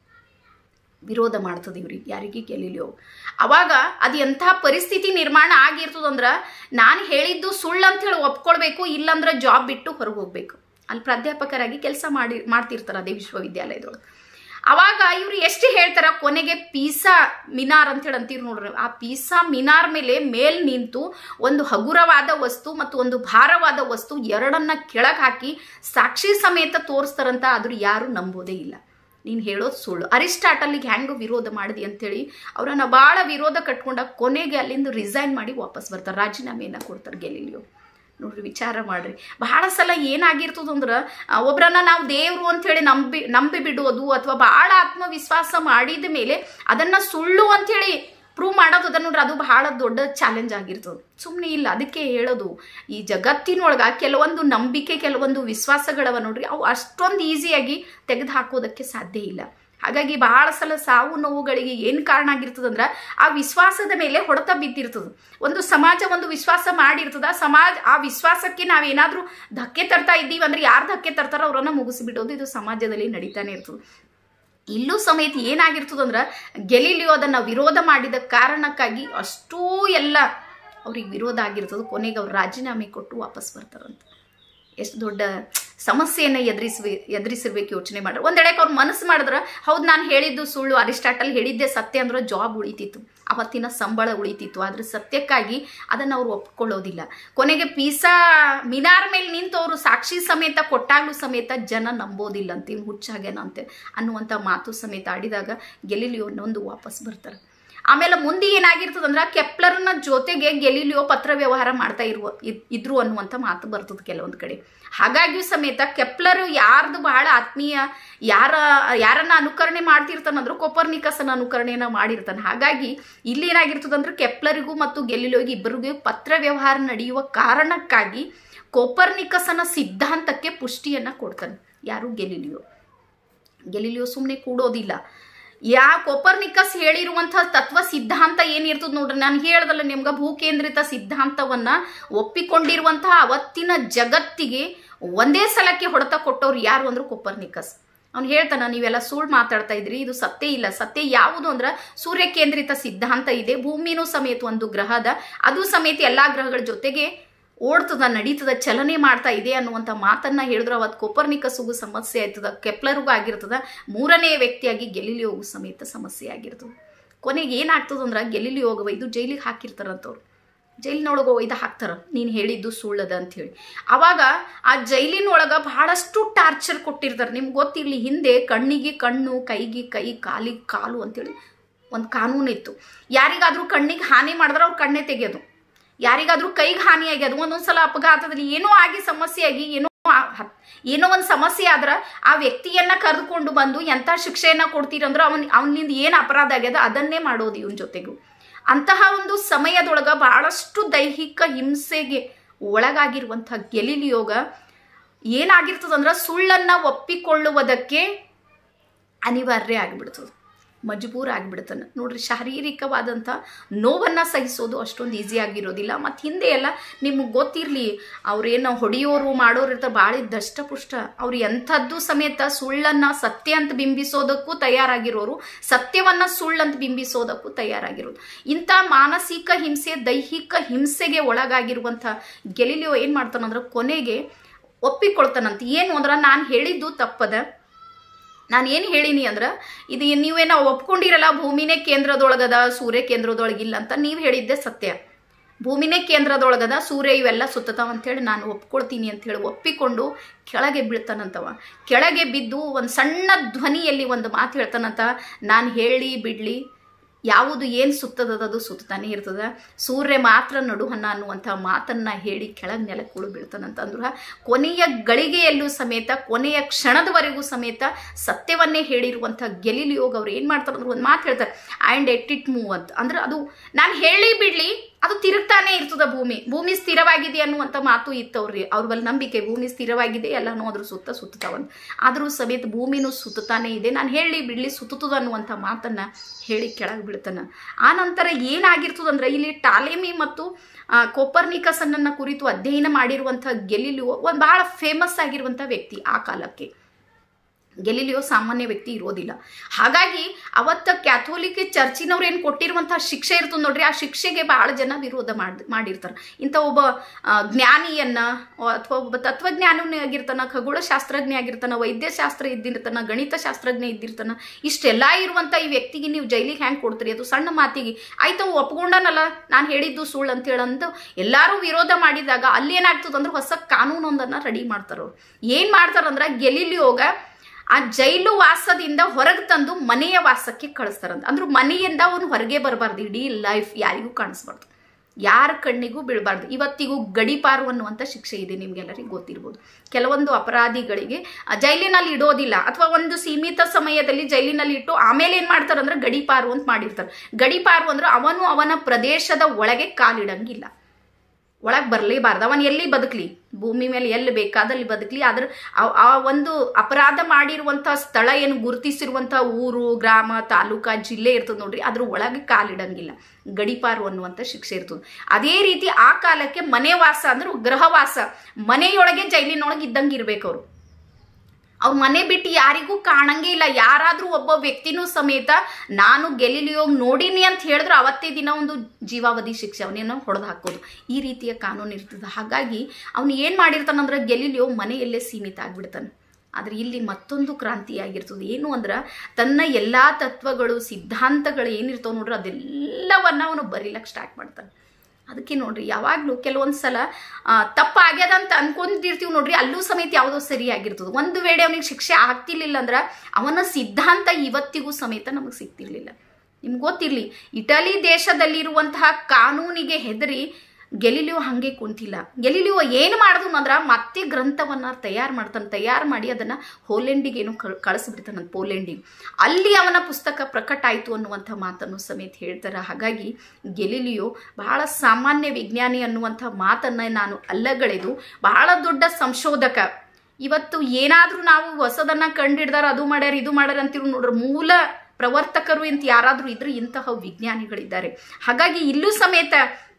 ವಿರೋಧ ಮಾಡ್ತದೆ ಇವ್ರಿಗೆ, ಯಾರಿಗೆ, ಗೆಲಿಲಿಯೋ. ಅವಾಗ ಅದು ಎಂಥ ಪರಿಸ್ಥಿತಿ ನಿರ್ಮಾಣ ಆಗಿರ್ತದಂದ್ರೆ ನಾನು ಹೇಳಿದ್ದು ಸುಳ್ಳು ಅಂತ ಹೇಳಿ ಒಪ್ಕೊಳ್ಬೇಕು, ಇಲ್ಲಾಂದ್ರೆ ಜಾಬ್ ಬಿಟ್ಟು ಹೊರಗೆ ಹೋಗ್ಬೇಕು. ಅಲ್ಲಿ ಪ್ರಾಧ್ಯಾಪಕರಾಗಿ ಕೆಲಸ ಮಾಡ್ತಿರ್ತಾರೆ ಅದೇ ವಿಶ್ವವಿದ್ಯಾಲಯದೊಳಗೆ. ಅವಾಗ ಇವ್ರು ಎಷ್ಟು ಹೇಳ್ತಾರ, ಕೊನೆಗೆ ಪೀಸಾ ಮಿನಾರ್ ಅಂತ ಹೇಳಿ ಅಂತೀರಿ ನೋಡ್ರಿ, ಆ ಪೀಸಾ ಮಿನಾರ್ ಮೇಲ್ ನಿಂತು ಒಂದು ಹಗುರವಾದ ವಸ್ತು ಮತ್ತು ಒಂದು ಭಾರವಾದ ವಸ್ತು ಎರಡನ್ನ ಕೆಳಗೆ ಹಾಕಿ ಸಾಕ್ಷಿ ಸಮೇತ ತೋರಿಸ್ತಾರಂತ, ಆದ್ರೂ ಯಾರು ನಂಬೋದೇ ಇಲ್ಲ. ನೀನು ಹೇಳೋದು ಸುಳ್ಳು. ಅರಿಸ್ಟಾಟಲ್ಗೆ ಹೆಂಗೆ ವಿರೋಧ ಮಾಡಿದಿ ಅಂತೇಳಿ ಅವರನ್ನ ಭಾಳ ವಿರೋಧ ಕಟ್ಕೊಂಡ ಕೊನೆಗೆ ಅಲ್ಲಿಂದ ರಿಸೈನ್ ಮಾಡಿ ವಾಪಸ್ ಬರ್ತಾರೆ, ರಾಜೀನಾಮೆಯನ್ನು ಕೊಡ್ತಾರೆ ಗೆಲಿಲಿಯೋ. ನೋಡ್ರಿ, ವಿಚಾರ ಮಾಡ್ರಿ. ಬಹಳ ಸಲ ಏನಾಗಿರ್ತದಂದ್ರೆ ಒಬ್ರನ್ನ ನಾವು ದೇವರು ಅಂಥೇಳಿ ನಂಬಿ ಬಿಡೋದು ಅಥವಾ ಭಾಳ ಆತ್ಮವಿಶ್ವಾಸ ಮಾಡಿದ ಮೇಲೆ ಅದನ್ನು ಸುಳ್ಳು ಅಂಥೇಳಿ ಪ್ರೂವ್ ಮಾಡೋದು ಅದ ನೋಡ್ರಿ, ಅದು ಬಹಳ ದೊಡ್ಡ ಚಾಲೆಂಜ್ ಆಗಿರ್ತದೆ. ಸುಮ್ಮನೆ ಇಲ್ಲ. ಅದಕ್ಕೆ ಹೇಳೋದು, ಈ ಜಗತ್ತಿನೊಳಗೆ ಕೆಲವೊಂದು ನಂಬಿಕೆ ಕೆಲವೊಂದು ವಿಶ್ವಾಸಗಳವ ನೋಡ್ರಿ, ಅವು ಅಷ್ಟೊಂದು ಈಸಿಯಾಗಿ ತೆಗೆದು ಹಾಕೋದಕ್ಕೆ ಸಾಧ್ಯ ಇಲ್ಲ. ಹಾಗಾಗಿ ಬಹಳ ಸಲ ಸಾವು ನೋವುಗಳಿಗೆ ಏನು ಕಾರಣ ಆಗಿರ್ತದಂದ್ರೆ ಆ ವಿಶ್ವಾಸದ ಮೇಲೆ ಹೊಡೆತ ಬಿದ್ದಿರ್ತದೆ. ಒಂದು ಸಮಾಜ ಒಂದು ವಿಶ್ವಾಸ ಮಾಡಿರ್ತದ, ಆ ವಿಶ್ವಾಸಕ್ಕೆ ನಾವೇನಾದ್ರೂ ಧಕ್ಕೆ ತರ್ತಾ ಇದ್ದೀವಿ ಅಂದ್ರೆ ಯಾರು ಧಕ್ಕೆ ತರ್ತಾರೋ ಅವರನ್ನ ಮುಗಿಸಿಬಿಡೋದು ಇದು ಸಮಾಜದಲ್ಲಿ ನಡೀತಾನೆ ಇರ್ತದೆ. ಇಲ್ಲೂ ಸಮೇತ ಏನಾಗಿರ್ತದಂದ್ರೆ ಗೆಲಿಲಿಯೋ ಅದನ್ನು ವಿರೋಧ ಮಾಡಿದ ಕಾರಣಕ್ಕಾಗಿ ಅಷ್ಟೂ ಎಲ್ಲ ಅವ್ರಿಗೆ ವಿರೋಧ ಆಗಿರ್ತದೆ. ಕೊನೆಗೆ ಅವ್ರು ರಾಜೀನಾಮೆ ಕೊಟ್ಟು ವಾಪಸ್ ಬರ್ತಾರಂತ. ಎಷ್ಟು ದೊಡ್ಡ ಸಮಸ್ಯೆಯನ್ನು ಎದುರಿಸಿರ್ಬೇಕು ಯೋಚನೆ ಮಾಡ್ರೆ. ಒಂದೆಡೆಗೆ ಅವ್ರು ಮನಸ್ಸು ಮಾಡಿದ್ರೆ ಹೌದು ನಾನು ಹೇಳಿದ್ದು ಸುಳ್ಳು, ಅರಿಸ್ಟಾಟಲ್ ಹೇಳಿದ್ದೆ ಸತ್ಯ ಅಂದ್ರೆ ಜಾಬ್ ಉಳಿತಿತ್ತು, ಅವತ್ತಿನ ಸಂಬಳ ಉಳಿತಿತ್ತು. ಆದರೆ ಸತ್ಯಕ್ಕಾಗಿ ಅದನ್ನು ಅವ್ರು ಒಪ್ಕೊಳ್ಳೋದಿಲ್ಲ. ಕೊನೆಗೆ ಪೀಸಾ ಮಿನಾರ್ ಮೇಲೆ ನಿಂತು ಅವರು ಸಾಕ್ಷಿ ಸಮೇತ ಕೊಟ್ಟಾಗ್ಲೂ ಸಮೇತ ಜನ ನಂಬೋದಿಲ್ಲ ಅಂತ, ಇವ್ನು ಹುಚ್ಚಾಗ್ಯಾನಂತೆ ಅನ್ನುವಂಥ ಮಾತು ಸಮೇತ ಆಡಿದಾಗ ಗೆಲಿಲಿಯೋ ನೊಂದು ವಾಪಸ್ ಬರ್ತಾರೆ. ಆಮೇಲೆ ಮುಂದೆ ಏನಾಗಿರ್ತದಂದ್ರೆ ಕೆಪ್ಲರ್ನ ಜೊತೆಗೆ ಗೆಲಿಲಿಯೋ ಪತ್ರ ವ್ಯವಹಾರ ಮಾಡ್ತಾ ಇದ್ರು ಅನ್ನುವಂಥ ಮಾತು ಬರ್ತದೆ ಕೆಲವೊಂದು ಕಡೆ. ಹಾಗಾಗಿಯೂ ಸಮೇತ ಕೆಪ್ಲರ್ ಯಾರ್ದು ಬಹಳ ಆತ್ಮೀಯ, ಯಾರನ್ನ ಅನುಕರಣೆ ಮಾಡ್ತಿರ್ತಾನಂದ್ರೆ ಕೊಪರ್ನಿಕಸನ ಅನುಕರಣೆಯನ್ನ ಮಾಡಿರ್ತಾನೆ. ಹಾಗಾಗಿ ಇಲ್ಲಿ ಏನಾಗಿರ್ತದಂದ್ರೆ ಕೆಪ್ಲರಿಗೂ ಮತ್ತು ಗೆಲಿಲಿಯೋಗೆ ಇಬ್ಬರಿಗೂ ಪತ್ರ ವ್ಯವಹಾರ ನಡೆಯುವ ಕಾರಣಕ್ಕಾಗಿ ಕೊಪರ್ನಿಕಸನ ಸಿದ್ಧಾಂತಕ್ಕೆ ಪುಷ್ಟಿಯನ್ನ ಕೊಡ್ತಾನೆ. ಯಾರು? ಗೆಲಿಲಿಯೋ ಸುಮ್ಮನೆ ಕೂಡೋದಿಲ್ಲ. ಕೊಪರ್ನಿಕಸ್ ಹೇಳಿರುವಂತಹ ತತ್ವ ಸಿದ್ಧಾಂತ ಏನಿರ್ತದೆ ನೋಡ್ರಿ, ನಾನು ಹೇಳ್ದಲ್ಲ ನಿಮ್ಗೆ, ಭೂಕೇಂದ್ರಿತ ಸಿದ್ಧಾಂತವನ್ನ ಒಪ್ಪಿಕೊಂಡಿರುವಂತಹ ಅವತ್ತಿನ ಜಗತ್ತಿಗೆ ಒಂದೇ ಸಲಕ್ಕೆ ಹೊಡೆತ ಕೊಟ್ಟವ್ರು ಯಾರು ಅಂದ್ರೆ ಕೊಪರ್ನಿಕಸ್. ಅವ್ನು ಹೇಳ್ತಾನ, ನೀವೆಲ್ಲ ಸುಳ್ಳು ಮಾತಾಡ್ತಾ ಇದ್ರಿ, ಇದು ಸತ್ಯ ಇಲ್ಲ. ಸತ್ಯ ಯಾವುದು ಅಂದ್ರೆ ಸೂರ್ಯ ಕೇಂದ್ರಿತ ಸಿದ್ಧಾಂತ ಇದೆ, ಭೂಮಿನೂ ಸಮೇತ ಒಂದು ಗ್ರಹದ, ಅದು ಸಮೇತ ಎಲ್ಲಾ ಗ್ರಹಗಳ ಜೊತೆಗೆ ಓಡ್ತದ, ನಡೀತದ, ಚಲನೆ ಮಾಡ್ತಾ ಇದೆ ಅನ್ನುವಂಥ ಮಾತನ್ನ ಹೇಳಿದ್ರು. ಅವತ್ತು ಕೊಪರ್ನಿಕಸ್ಗೂ ಸಮಸ್ಯೆ ಆಯ್ತದ, ಕೆಪ್ಲರ್ಗೂ ಆಗಿರ್ತದ, ಮೂರನೇ ವ್ಯಕ್ತಿಯಾಗಿ ಗೆಲಿಲಿಯೋಗೂ ಸಮೇತ ಸಮಸ್ಯೆ ಆಗಿರ್ತದೆ. ಕೊನೆಗೆ ಏನಾಗ್ತದಂದ್ರೆ ಗೆಲಿಲಿಯೋಗ ಒಯ್ದು ಜೈಲಿಗೆ ಹಾಕಿರ್ತಾರಂತವ್ರು, ಜೈಲಿನೊಳಗೆ ಒಯ್ದು ಹಾಕ್ತಾರ, ನೀನು ಹೇಳಿದ್ದು ಸುಳ್ಳದ ಅಂತ ಹೇಳಿ. ಅವಾಗ ಆ ಜೈಲಿನೊಳಗೆ ಬಹಳಷ್ಟು ಟಾರ್ಚರ್ ಕೊಟ್ಟಿರ್ತಾರೆ. ನಿಮ್ಗೆ ಗೊತ್ತಿರಲಿ, ಹಿಂದೆ ಕಣ್ಣಿಗೆ ಕಣ್ಣು, ಕೈಗೆ ಕೈ, ಕಾಲಿಗೆ ಕಾಲು ಅಂತೇಳಿ ಒಂದು ಕಾನೂನು ಇತ್ತು. ಯಾರಿಗಾದ್ರೂ ಕಣ್ಣಿಗೆ ಹಾನಿ ಮಾಡಿದ್ರೆ ಅವ್ರು ಕಣ್ಣೇ ತೆಗೆಯೋದು, ಯಾರಿಗಾದ್ರೂ ಕೈಗೆ ಹಾನಿ ಆಗ್ಯದು, ಒಂದೊಂದ್ಸಲ ಅಪಘಾತದಲ್ಲಿ ಏನೋ ಆಗಿ ಸಮಸ್ಯೆ ಆಗಿ ಏನೋ ಒಂದು ಸಮಸ್ಯೆ ಆದ್ರೆ ಆ ವ್ಯಕ್ತಿಯನ್ನ ಕರೆದುಕೊಂಡು ಬಂದು ಎಂಥ ಶಿಕ್ಷೆಯನ್ನ ಕೊಡ್ತೀರಂದ್ರೆ ಅವನಿಂದ ಏನು ಅಪರಾಧ ಆಗ್ಯದ ಅದನ್ನೇ ಮಾಡೋದು ಇವನ್ ಜೊತೆಗೂ. ಅಂತಹ ಒಂದು ಸಮಯದೊಳಗ ಬಹಳಷ್ಟು ದೈಹಿಕ ಹಿಂಸೆಗೆ ಒಳಗಾಗಿರುವಂತಹ ಗೆಲಿಲಿಯೋಗ ಏನಾಗಿರ್ತದಂದ್ರೆ ಸುಳ್ಳನ್ನ ಒಪ್ಪಿಕೊಳ್ಳುವುದಕ್ಕೆ ಅನಿವಾರ್ಯ ಆಗಿಬಿಡ್ತದೆ, ಮಜಬೂರ್ ಆಗಿಬಿಡ್ತಾನೆ. ನೋಡ್ರಿ, ಶಾರೀರಿಕವಾದಂಥ ನೋವನ್ನು ಸಹಿಸೋದು ಅಷ್ಟೊಂದು ಈಸಿ ಆಗಿರೋದಿಲ್ಲ. ಮತ್ತು ಹಿಂದೆ ಎಲ್ಲ ನಿಮಗೆ ಗೊತ್ತಿರಲಿ, ಅವ್ರೇನೋ ಹೊಡೆಯೋರು ಮಾಡೋರು ಇರ್ತಾರೆ, ಭಾಳ ದಷ್ಟಪುಷ್ಟ. ಅವ್ರು ಎಂಥದ್ದು ಸಮೇತ ಸುಳ್ಳನ್ನು ಸತ್ಯ ಅಂತ ಬಿಂಬಿಸೋದಕ್ಕೂ ತಯಾರಾಗಿರೋರು, ಸತ್ಯವನ್ನು ಸುಳ್ಳಂತ ಬಿಂಬಿಸೋದಕ್ಕೂ ತಯಾರಾಗಿರೋದು. ಇಂಥ ಮಾನಸಿಕ ಹಿಂಸೆ, ದೈಹಿಕ ಹಿಂಸೆಗೆ ಒಳಗಾಗಿರುವಂಥ ಗೆಲಿಲಿಯೋ ಏನು ಮಾಡ್ತಾನಂದ್ರೆ ಕೊನೆಗೆ ಒಪ್ಪಿಕೊಳ್ತಾನಂತ. ಏನು ಅಂದ್ರೆ ನಾನು ಹೇಳಿದ್ದು ತಪ್ಪದ, ನಾನು ಏನು ಹೇಳಿನಿ ಅಂದ್ರೆ ಇದು ನೀವೇನೋ ಒಪ್ಕೊಂಡಿರಲ್ಲ, ಭೂಮಿನೇ ಕೇಂದ್ರದೊಳಗದ, ಸೂರ್ಯ ಕೇಂದ್ರದೊಳಗಿಲ್ಲ ಅಂತ ನೀವು ಹೇಳಿದ್ದೆ ಸತ್ಯ. ಭೂಮಿನೇ ಕೇಂದ್ರದೊಳಗದ, ಸೂರ್ಯ ಇವೆಲ್ಲ ಸುತ್ತತಾವ ಅಂತೇಳಿ ನಾನು ಒಪ್ಕೊಳ್ತೀನಿ ಅಂಥೇಳಿ ಒಪ್ಪಿಕೊಂಡು ಕೆಳಗೆ ಬೀಳ್ತಾನಂತವ. ಕೆಳಗೆ ಬಿದ್ದು ಒಂದು ಸಣ್ಣ ಧ್ವನಿಯಲ್ಲಿ ಒಂದು ಮಾತು ಹೇಳ್ತಾನಂತ, ನಾನು ಹೇಳಿ ಬಿಡಲಿ ಯಾವುದು ಏನು ಸುತ್ತದದು ಸುತ್ತಾನೆ ಇರ್ತದ, ಸೂರ್ಯ ಮಾತ್ರ ನಡುಹನ್ನ ಅನ್ನುವಂಥ ಮಾತನ್ನು ಹೇಳಿ ಕೆಳಗೆ ನೆಲಕ್ಕೂಳು ಬೀಳ್ತಾನಂತಂದ್ರೆ ಕೊನೆಯ ಗಳಿಗೆಯಲ್ಲೂ ಸಮೇತ, ಕೊನೆಯ ಕ್ಷಣದವರೆಗೂ ಸಮೇತ ಸತ್ಯವನ್ನೇ ಹೇಳಿರುವಂಥ ಗೆಲಿಲಿಯೋಗ ಅವ್ರು ಏನು ಮಾಡ್ತಾರೆ ಅಂದ್ರೆ ಒಂದು ಮಾತು ಹೇಳ್ತಾರೆ, ಆ್ಯಂಡ್ ಎಟ್ ಇಟ್ ಮೂವ್ ಅಂತ. ಅಂದ್ರೆ ಅದು ನಾನು ಹೇಳಿ ಬಿಡಲಿ ಅದು ತಿರುಗ್ತಾನೆ ಇರ್ತದ. ಭೂಮಿ ಸ್ಥಿರವಾಗಿದೆ ಅನ್ನುವಂಥ ಮಾತು ಇತ್ತು ಅವ್ರ ಬಲ್ಲಿ ನಂಬಿಕೆ. ಭೂಮಿ ಸ್ಥಿರವಾಗಿದೆ, ಎಲ್ಲನೂ ಅದ್ರ ಸುತ್ತಾವಂತ. ಆದರೂ ಸಮೇತ ಭೂಮಿನೂ ಸುತ್ತಾನೆ ಇದೆ, ನಾನು ಹೇಳಿ ಬಿಡಲಿ ಸುತ್ತದ ಅನ್ನುವಂಥ ಮಾತನ್ನು ಹೇಳಿ ಕೆಳಗೆ ಬೀಳ್ತಾನೆ. ಆ ನಂತರ ಏನಾಗಿರ್ತದಂದ್ರೆ ಇಲ್ಲಿ ಟಾಲೆಮಿ ಮತ್ತು ಕೋಪರ್ನಿಕಸನ್ನ ಕುರಿತು ಅಧ್ಯಯನ ಮಾಡಿರುವಂಥ ಗೆಲಿಲಿಯೋ ಒಂದು ಬಹಳ ಫೇಮಸ್ ಆಗಿರುವಂಥ ವ್ಯಕ್ತಿ ಆ ಕಾಲಕ್ಕೆ. ಗೆಲಿಲಿಯೋ ಸಾಮಾನ್ಯ ವ್ಯಕ್ತಿ ಇರೋದಿಲ್ಲ. ಹಾಗಾಗಿ ಅವತ್ತ ಕ್ಯಾಥೋಲಿಕ್ ಚರ್ಚಿನವ್ರು ಏನು ಕೊಟ್ಟಿರುವಂತಹ ಶಿಕ್ಷೆ ಇರ್ತದೆ ನೋಡ್ರಿ, ಆ ಶಿಕ್ಷೆಗೆ ಬಹಳ ಜನ ವಿರೋಧ ಮಾಡಿರ್ತಾರೆ. ಇಂಥ ಒಬ್ಬ ಜ್ಞಾನಿಯನ್ನ ಅಥವಾ ಒಬ್ಬ ತತ್ವಜ್ಞಾನಿ ಆಗಿರ್ತಾನ, ಖಗೋಳಶಾಸ್ತ್ರಜ್ಞ ಆಗಿರ್ತಾನ, ವೈದ್ಯಶಾಸ್ತ್ರ ಇದ್ದಿರ್ತಾನ, ಗಣಿತ ಶಾಸ್ತ್ರಜ್ಞ ಇದ್ದಿರ್ತಾನ, ಇಷ್ಟೆಲ್ಲ ಇರುವಂಥ ಈ ವ್ಯಕ್ತಿಗೆ ನೀವು ಜೈಲಿಗೆ ಹ್ಯಾಂಗೆ ಕೊಡ್ತೀರಿ? ಅದು ಸಣ್ಣ ಮಾತಿಗೆ ಆಯ್ತು ಒಪ್ಕೊಂಡನಲ್ಲ ನಾನು ಹೇಳಿದ್ದು ಸುಳ್ಳು ಅಂತ ಹೇಳಂತ ಎಲ್ಲರೂ ವಿರೋಧ ಮಾಡಿದಾಗ ಅಲ್ಲಿ ಏನಾಗ್ತದೆ ಅಂದ್ರೆ ಹೊಸ ಕಾನೂನೊಂದನ್ನು ರೆಡಿ ಮಾಡ್ತಾರೆ. ಅವ್ರು ಏನು ಮಾಡ್ತಾರಂದ್ರೆ ಗೆಲಿಲಿಯೋಗ ಆ ಜೈಲು ವಾಸದಿಂದ ಹೊರಗೆ ತಂದು ಮನೆಯ ವಾಸಕ್ಕೆ ಕಳಿಸ್ತಾರಂತ. ಅಂದ್ರೆ ಮನೆಯಿಂದ ಅವನು ಹೊರಗೆ ಬರಬಾರ್ದು, ಇಡೀ ಲೈಫ್ ಯಾರಿಗೂ ಕಾಣಿಸ್ಬಾರ್ದು, ಯಾರ ಕಣ್ಣಿಗೂ ಬೀಳಬಾರ್ದು. ಇವತ್ತಿಗೂ ಗಡಿಪಾರು ಅನ್ನುವಂಥ ಶಿಕ್ಷೆ ಇದೆ, ನಿಮ್ಗೆಲ್ಲರಿಗೂ ಗೊತ್ತಿರ್ಬೋದು. ಕೆಲವೊಂದು ಅಪರಾಧಿಗಳಿಗೆ ಜೈಲಿನಲ್ಲಿ ಇಡೋದಿಲ್ಲ, ಅಥವಾ ಒಂದು ಸೀಮಿತ ಸಮಯದಲ್ಲಿ ಜೈಲಿನಲ್ಲಿ ಇಟ್ಟು ಆಮೇಲೆ ಏನು ಮಾಡ್ತಾರೆ ಅಂದ್ರೆ ಗಡಿಪಾರು ಅಂತ ಮಾಡಿರ್ತಾರೆ. ಗಡಿಪಾರು ಅಂದ್ರೆ ಅವನು ಅವನ ಪ್ರದೇಶದ ಒಳಗೆ ಕಾಲಿಡಂಗಿಲ್ಲ, ಒಳಗೆ ಬರಲೇಬಾರ್ದು. ಅವನು ಎಲ್ಲಿ ಬದುಕಲಿ, ಭೂಮಿ ಮೇಲೆ ಎಲ್ಲಿ ಬೇಕಾದಲ್ಲಿ ಬದುಕಲಿ, ಆದ್ರೆ ಆ ಒಂದು ಅಪರಾಧ ಮಾಡಿರುವಂಥ ಸ್ಥಳ ಏನು ಗುರುತಿಸಿರುವಂಥ ಊರು, ಗ್ರಾಮ, ತಾಲೂಕಾ, ಜಿಲ್ಲೆ ಇರ್ತದೆ ನೋಡ್ರಿ, ಅದ್ರ ಒಳಗೆ ಕಾಲಿಡಂಗಿಲ್ಲ. ಗಡಿಪಾರು ಅನ್ನುವಂಥ ಶಿಕ್ಷೆ ಇರ್ತದೆ. ಅದೇ ರೀತಿ ಆ ಕಾಲಕ್ಕೆ ಮನೆವಾಸ ಅಂದ್ರೆ ಗೃಹವಾಸ, ಮನೆಯೊಳಗೆ ಜೈಲಿನೊಳಗೆ ಇದ್ದಂಗೆ ಇರ್ಬೇಕು ಅವರು. ಅವ್ರ ಮನೆ ಬಿಟ್ಟು ಯಾರಿಗೂ ಕಾಣಂಗೇ ಇಲ್ಲ. ಯಾರಾದ್ರೂ ಒಬ್ಬ ವ್ಯಕ್ತಿನೂ ಸಮೇತ ನಾನು ಗೆಲಿಲಿಯೋ ನೋಡಿನಿ ಅಂತ ಹೇಳಿದ್ರೆ ಅವತ್ತೇ ದಿನ ಒಂದು ಜೀವಾವಧಿ ಶಿಕ್ಷೆ ಅವನೇನೋ ಹೊಡೆದು ಹಾಕೋದು, ಈ ರೀತಿಯ ಕಾನೂನು ಇರ್ತದೆ. ಹಾಗಾಗಿ ಅವನು ಏನು ಮಾಡಿರ್ತಾನಂದ್ರೆ ಗೆಲಿಲಿಯೋ ಮನೆಯಲ್ಲೇ ಸೀಮಿತ ಆಗ್ಬಿಡ್ತಾನೆ. ಆದರೆ ಇಲ್ಲಿ ಮತ್ತೊಂದು ಕ್ರಾಂತಿ ಆಗಿರ್ತದೆ. ಏನು ಅಂದ್ರೆ ತನ್ನ ಎಲ್ಲ ತತ್ವಗಳು, ಸಿದ್ಧಾಂತಗಳು ಏನಿರ್ತಾವೆ ನೋಡ್ರಿ, ಅದೆಲ್ಲವನ್ನ ಅವನು ಬರೀಲಕ್ಕೆ ಸ್ಟಾರ್ಟ್ ಮಾಡ್ತಾನೆ. ಅದಕ್ಕೆ ನೋಡ್ರಿ ಯಾವಾಗಲೂ ಕೆಲವೊಂದು ಸಲ ತಪ್ಪಾಗ್ಯದ ಅಂತ ಅನ್ಕೊಂಡಿರ್ತೀವಿ ನೋಡ್ರಿ, ಅಲ್ಲೂ ಸಮೇತ ಯಾವುದೋ ಸರಿಯಾಗಿರ್ತದೆ. ಒಂದು ವೇಳೆ ಅವನಿಗೆ ಶಿಕ್ಷೆ ಆಗ್ತಿರ್ಲಿಲ್ಲ ಅಂದ್ರೆ ಅವನ ಸಿದ್ಧಾಂತ ಇವತ್ತಿಗೂ ಸಮೇತ ನಮಗೆ ಸಿಗ್ತಿರ್ಲಿಲ್ಲ. ನಿಮ್ಗೆ ಗೊತ್ತಿರಲಿ, ಇಟಲಿ ದೇಶದಲ್ಲಿರುವಂತಹ ಕಾನೂನಿಗೆ ಹೆದರಿ ಗೆಲಿಲಿಯೋ ಹಾಗೆ ಕುಂತಿಲ್ಲ. ಗೆಲಿಲಿಯೋ ಏನು ಮಾಡಿದ್ರು ಅಂದ್ರೆ ಮತ್ತೆ ಗ್ರಂಥವನ್ನು ತಯಾರು ಮಾಡಿ ಅದನ್ನು ಹೋಲೆಂಡಿಗೆ ಏನು ಕಳಿಸ್ಬಿಡ್ತಾನೆ, ಪೋಲೆಂಡಿಗೆ. ಅಲ್ಲಿ ಅವನ ಪುಸ್ತಕ ಪ್ರಕಟ ಆಯಿತು ಅನ್ನುವಂಥ ಮಾತನ್ನು ಸಮೇತ ಹೇಳ್ತಾರೆ. ಹಾಗಾಗಿ ಗೆಲಿಲಿಯೋ ಬಹಳ ಸಾಮಾನ್ಯ ವಿಜ್ಞಾನಿ ಅನ್ನುವಂಥ ಮಾತನ್ನು ನಾನು ಅಲ್ಲಗಳೆದು ಬಹಳ ದೊಡ್ಡ ಸಂಶೋಧಕ. ಇವತ್ತು ಏನಾದರೂ ನಾವು ಹೊಸದನ್ನು ಕಂಡಿಡ್ದಾರ, ಅದು ಮಾಡ್ಯಾರ ಇದು ಮಾಡ್ಯಾರ ಅಂತೀವಿ ನೋಡ್ರಿ, ಮೂಲ ಪ್ರವರ್ತಕರು ಅಂತ ಯಾರಾದರೂ ಇದ್ರೆ ಇಂತಹ ವಿಜ್ಞಾನಿಗಳಿದ್ದಾರೆ. ಹಾಗಾಗಿ ಇಲ್ಲೂ ಸಮೇತ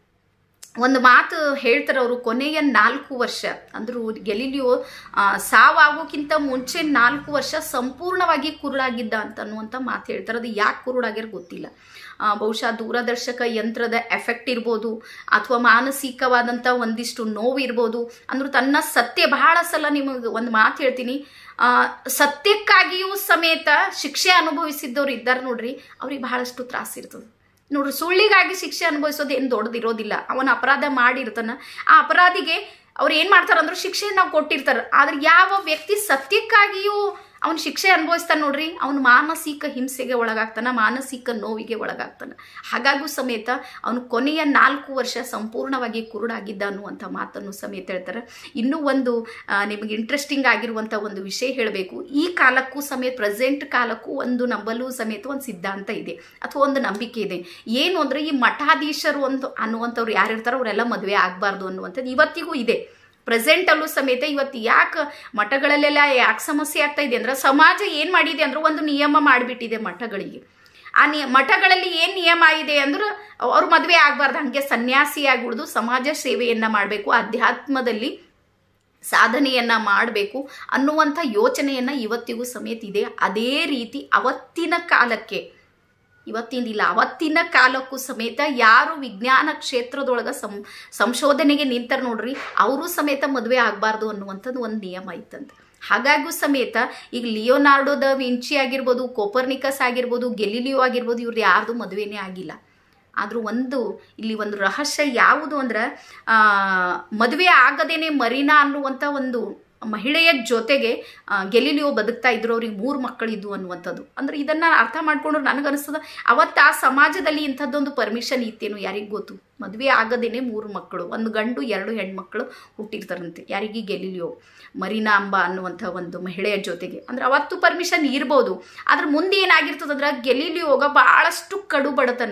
ಒಂದು ಮಾತು ಹೇಳ್ತಾರೆ ಅವರು, ಕೊನೆಯ 4 ವರ್ಷ ಅಂದರೂ ಗೆಲಿಲಿಯೋ ಸಾವಾಗೋಕ್ಕಿಂತ ಮುಂಚೆ 4 ವರ್ಷ ಸಂಪೂರ್ಣವಾಗಿ ಕುರುಡಾಗಿದ್ದ ಅನ್ನುವಂಥ ಮಾತು ಹೇಳ್ತಾರೆ. ಅದು ಯಾಕೆ ಕುರುಡಾಗ್ಯಾರ ಗೊತ್ತಿಲ್ಲ. ಬಹುಶಃ ದೂರದರ್ಶಕ ಯಂತ್ರದ ಎಫೆಕ್ಟ್ ಇರ್ಬೋದು, ಅಥವಾ ಮಾನಸಿಕವಾದಂಥ ಒಂದಿಷ್ಟು ನೋವು ಇರ್ಬೋದು. ಅಂದ್ರೂ ತನ್ನ ಸತ್ಯ, ಬಹಳ ಸಲ ನಿಮಗೆ ಒಂದು ಮಾತು ಹೇಳ್ತೀನಿ, ಸತ್ಯಕ್ಕಾಗಿಯೂ ಸಮೇತ ಶಿಕ್ಷೆ ಅನುಭವಿಸಿದ್ದವ್ರು ಇದ್ದಾರೆ ನೋಡ್ರಿ, ಅವ್ರಿಗೆ ಬಹಳಷ್ಟು ತ್ರಾಸಿರ್ತದೆ ನೋಡ್ರಿ. ಸುಳ್ಳಿಗಾಗಿ ಶಿಕ್ಷೆ ಅನುಭವಿಸೋದು ಏನು ದೊಡ್ಡದಿರೋದಿಲ್ಲ. ಅವನ ಅಪರಾಧ ಮಾಡಿರ್ತಾನ, ಆ ಅಪರಾಧಿಗೆ ಅವ್ರು ಏನು ಮಾಡ್ತಾರಂದ್ರೆ ಶಿಕ್ಷೆ ನಾವು ಕೊಟ್ಟಿರ್ತಾರೆ. ಆದ್ರೆ ಯಾವ ವ್ಯಕ್ತಿ ಸತ್ಯಕ್ಕಾಗಿಯೂ ಅವನು ಶಿಕ್ಷೆ ಅನುಭವಿಸ್ತಾನೆ ನೋಡ್ರಿ, ಅವನು ಮಾನಸಿಕ ಹಿಂಸೆಗೆ ಒಳಗಾಗ್ತಾನೆ, ಮಾನಸಿಕ ನೋವಿಗೆ ಒಳಗಾಗ್ತಾನೆ. ಹಾಗಾಗೂ ಸಮೇತ ಅವನು ಕೊನೆಯ 4 ವರ್ಷ ಸಂಪೂರ್ಣವಾಗಿ ಕುರುಡಾಗಿದ್ದ ಅನ್ನುವಂಥ ಮಾತನ್ನು ಸಮೇತ ಹೇಳ್ತಾರೆ. ಇನ್ನೂ ಒಂದು ನಿಮಗೆ ಇಂಟ್ರೆಸ್ಟಿಂಗ್ ಆಗಿರುವಂಥ ಒಂದು ವಿಷಯ ಹೇಳಬೇಕು. ಈ ಕಾಲಕ್ಕೂ ಸಮೇತ, ಪ್ರೆಸೆಂಟ್ ಕಾಲಕ್ಕೂ ಒಂದು ನಂಬಲು ಸಮೇತ ಒಂದು ಸಿದ್ಧಾಂತ ಇದೆ ಅಥವಾ ಒಂದು ನಂಬಿಕೆ ಇದೆ. ಏನು ಅಂದರೆ ಈ ಮಠಾಧೀಶರು ಅನ್ನುವಂಥವ್ರು ಯಾರಿರ್ತಾರೋ ಅವರೆಲ್ಲ ಮದುವೆ ಆಗಬಾರ್ದು ಅನ್ನುವಂಥದ್ದು ಇವತ್ತಿಗೂ ಇದೆ. ಪ್ರೆಸೆಂಟಲ್ಲೂ ಸಮೇತ ಇವತ್ತು ಯಾಕೆ ಮಠಗಳಲ್ಲೆಲ್ಲ ಯಾಕೆ ಸಮಸ್ಯೆ ಆಗ್ತಾ ಇದೆ ಅಂದ್ರೆ, ಸಮಾಜ ಏನು ಮಾಡಿದೆ ಅಂದ್ರೆ ಒಂದು ನಿಯಮ ಮಾಡಿಬಿಟ್ಟಿದೆ ಮಠಗಳಿಗೆ. ಆ ಮಠಗಳಲ್ಲಿ ಏನು ನಿಯಮ ಇದೆ ಅಂದ್ರೆ ಅವ್ರು ಮದುವೆ ಆಗಬಾರ್ದು, ಹಾಗೆ ಸನ್ಯಾಸಿಯಾಗಿ ಉಳಿದು ಸಮಾಜ ಸೇವೆಯನ್ನು ಮಾಡಬೇಕು, ಅಧ್ಯಾತ್ಮದಲ್ಲಿ ಸಾಧನೆಯನ್ನು ಮಾಡಬೇಕು ಅನ್ನುವಂಥ ಯೋಚನೆಯನ್ನು ಇವತ್ತಿಗೂ ಸಮೇತ ಇದೆ. ಅದೇ ರೀತಿ ಅವತ್ತಿನ ಕಾಲಕ್ಕೆ, ಇವತ್ತಿಂದಿಲ್ಲ ಅವತ್ತಿನ ಕಾಲಕ್ಕೂ ಸಮೇತ ಯಾರು ವಿಜ್ಞಾನ ಕ್ಷೇತ್ರದೊಳಗೆ ಸಂಶೋಧನೆಗೆ ನಿಂತಾರೆ ನೋಡ್ರಿ, ಅವರು ಸಮೇತ ಮದುವೆ ಆಗಬಾರ್ದು ಅನ್ನುವಂಥದ್ದು ಒಂದು ನಿಯಮ ಇತ್ತಂತೆ. ಹಾಗಾಗೂ ಸಮೇತ ಈಗ ಲಿಯೋನಾರ್ಡೋ ದ ವಿಂಚಿ ಆಗಿರ್ಬೋದು, ಕೋಪರ್ನಿಕಸ್ ಆಗಿರ್ಬೋದು, ಗೆಲಿಲಿಯೋ ಆಗಿರ್ಬೋದು, ಇವ್ರು ಯಾರ್ದು ಮದುವೆನೇ ಆಗಿಲ್ಲ. ಆದರೂ ಇಲ್ಲಿ ಒಂದು ರಹಸ್ಯ ಯಾವುದು ಅಂದ್ರೆ ಮದುವೆ ಆಗದೇನೆ ಮರೀನಾ ಅನ್ನುವಂಥ ಒಂದು ಮಹಿಳೆಯ ಜೊತೆಗೆ ಗೆಲಿಲಿಯೋ ಬದುಕ್ತಾ ಇದ್ರು, ಅವ್ರಿಗೆ 3 ಮಕ್ಕಳಿದ್ದು ಅನ್ನುವಂಥದ್ದು. ಅಂದ್ರೆ ಇದನ್ನ ಅರ್ಥ ಮಾಡ್ಕೊಂಡ್ರು ನನಗನ್ನಿಸ್ತದ ಅವತ್ತು ಆ ಸಮಾಜದಲ್ಲಿ ಇಂಥದ್ದೊಂದು ಪರ್ಮಿಷನ್ ಇತ್ತೇನು ಯಾರಿಗೆ ಗೊತ್ತು. ಮದುವೆ ಆಗದೇನೆ 3 ಮಕ್ಕಳು, 1 ಗಂಡು 2 ಹೆಣ್ಮಕ್ಳು ಹುಟ್ಟಿರ್ತಾರಂತೆ. ಯಾರಿಗೆ? ಗೆಲಿಲಿಯೋ ಮರೀನಾ ಅಂಬಾ ಅನ್ನುವಂಥ ಒಂದು ಮಹಿಳೆಯ ಜೊತೆಗೆ. ಅಂದ್ರೆ ಅವತ್ತು ಪರ್ಮಿಷನ್ ಇರ್ಬೋದು, ಆದ್ರೆ ಮುಂದೆ ಏನಾಗಿರ್ತದಂದ್ರೆ ಗೆಲಿಲಿಯೋಗ ಬಹಳಷ್ಟು ಕಡು ಬಡತನ.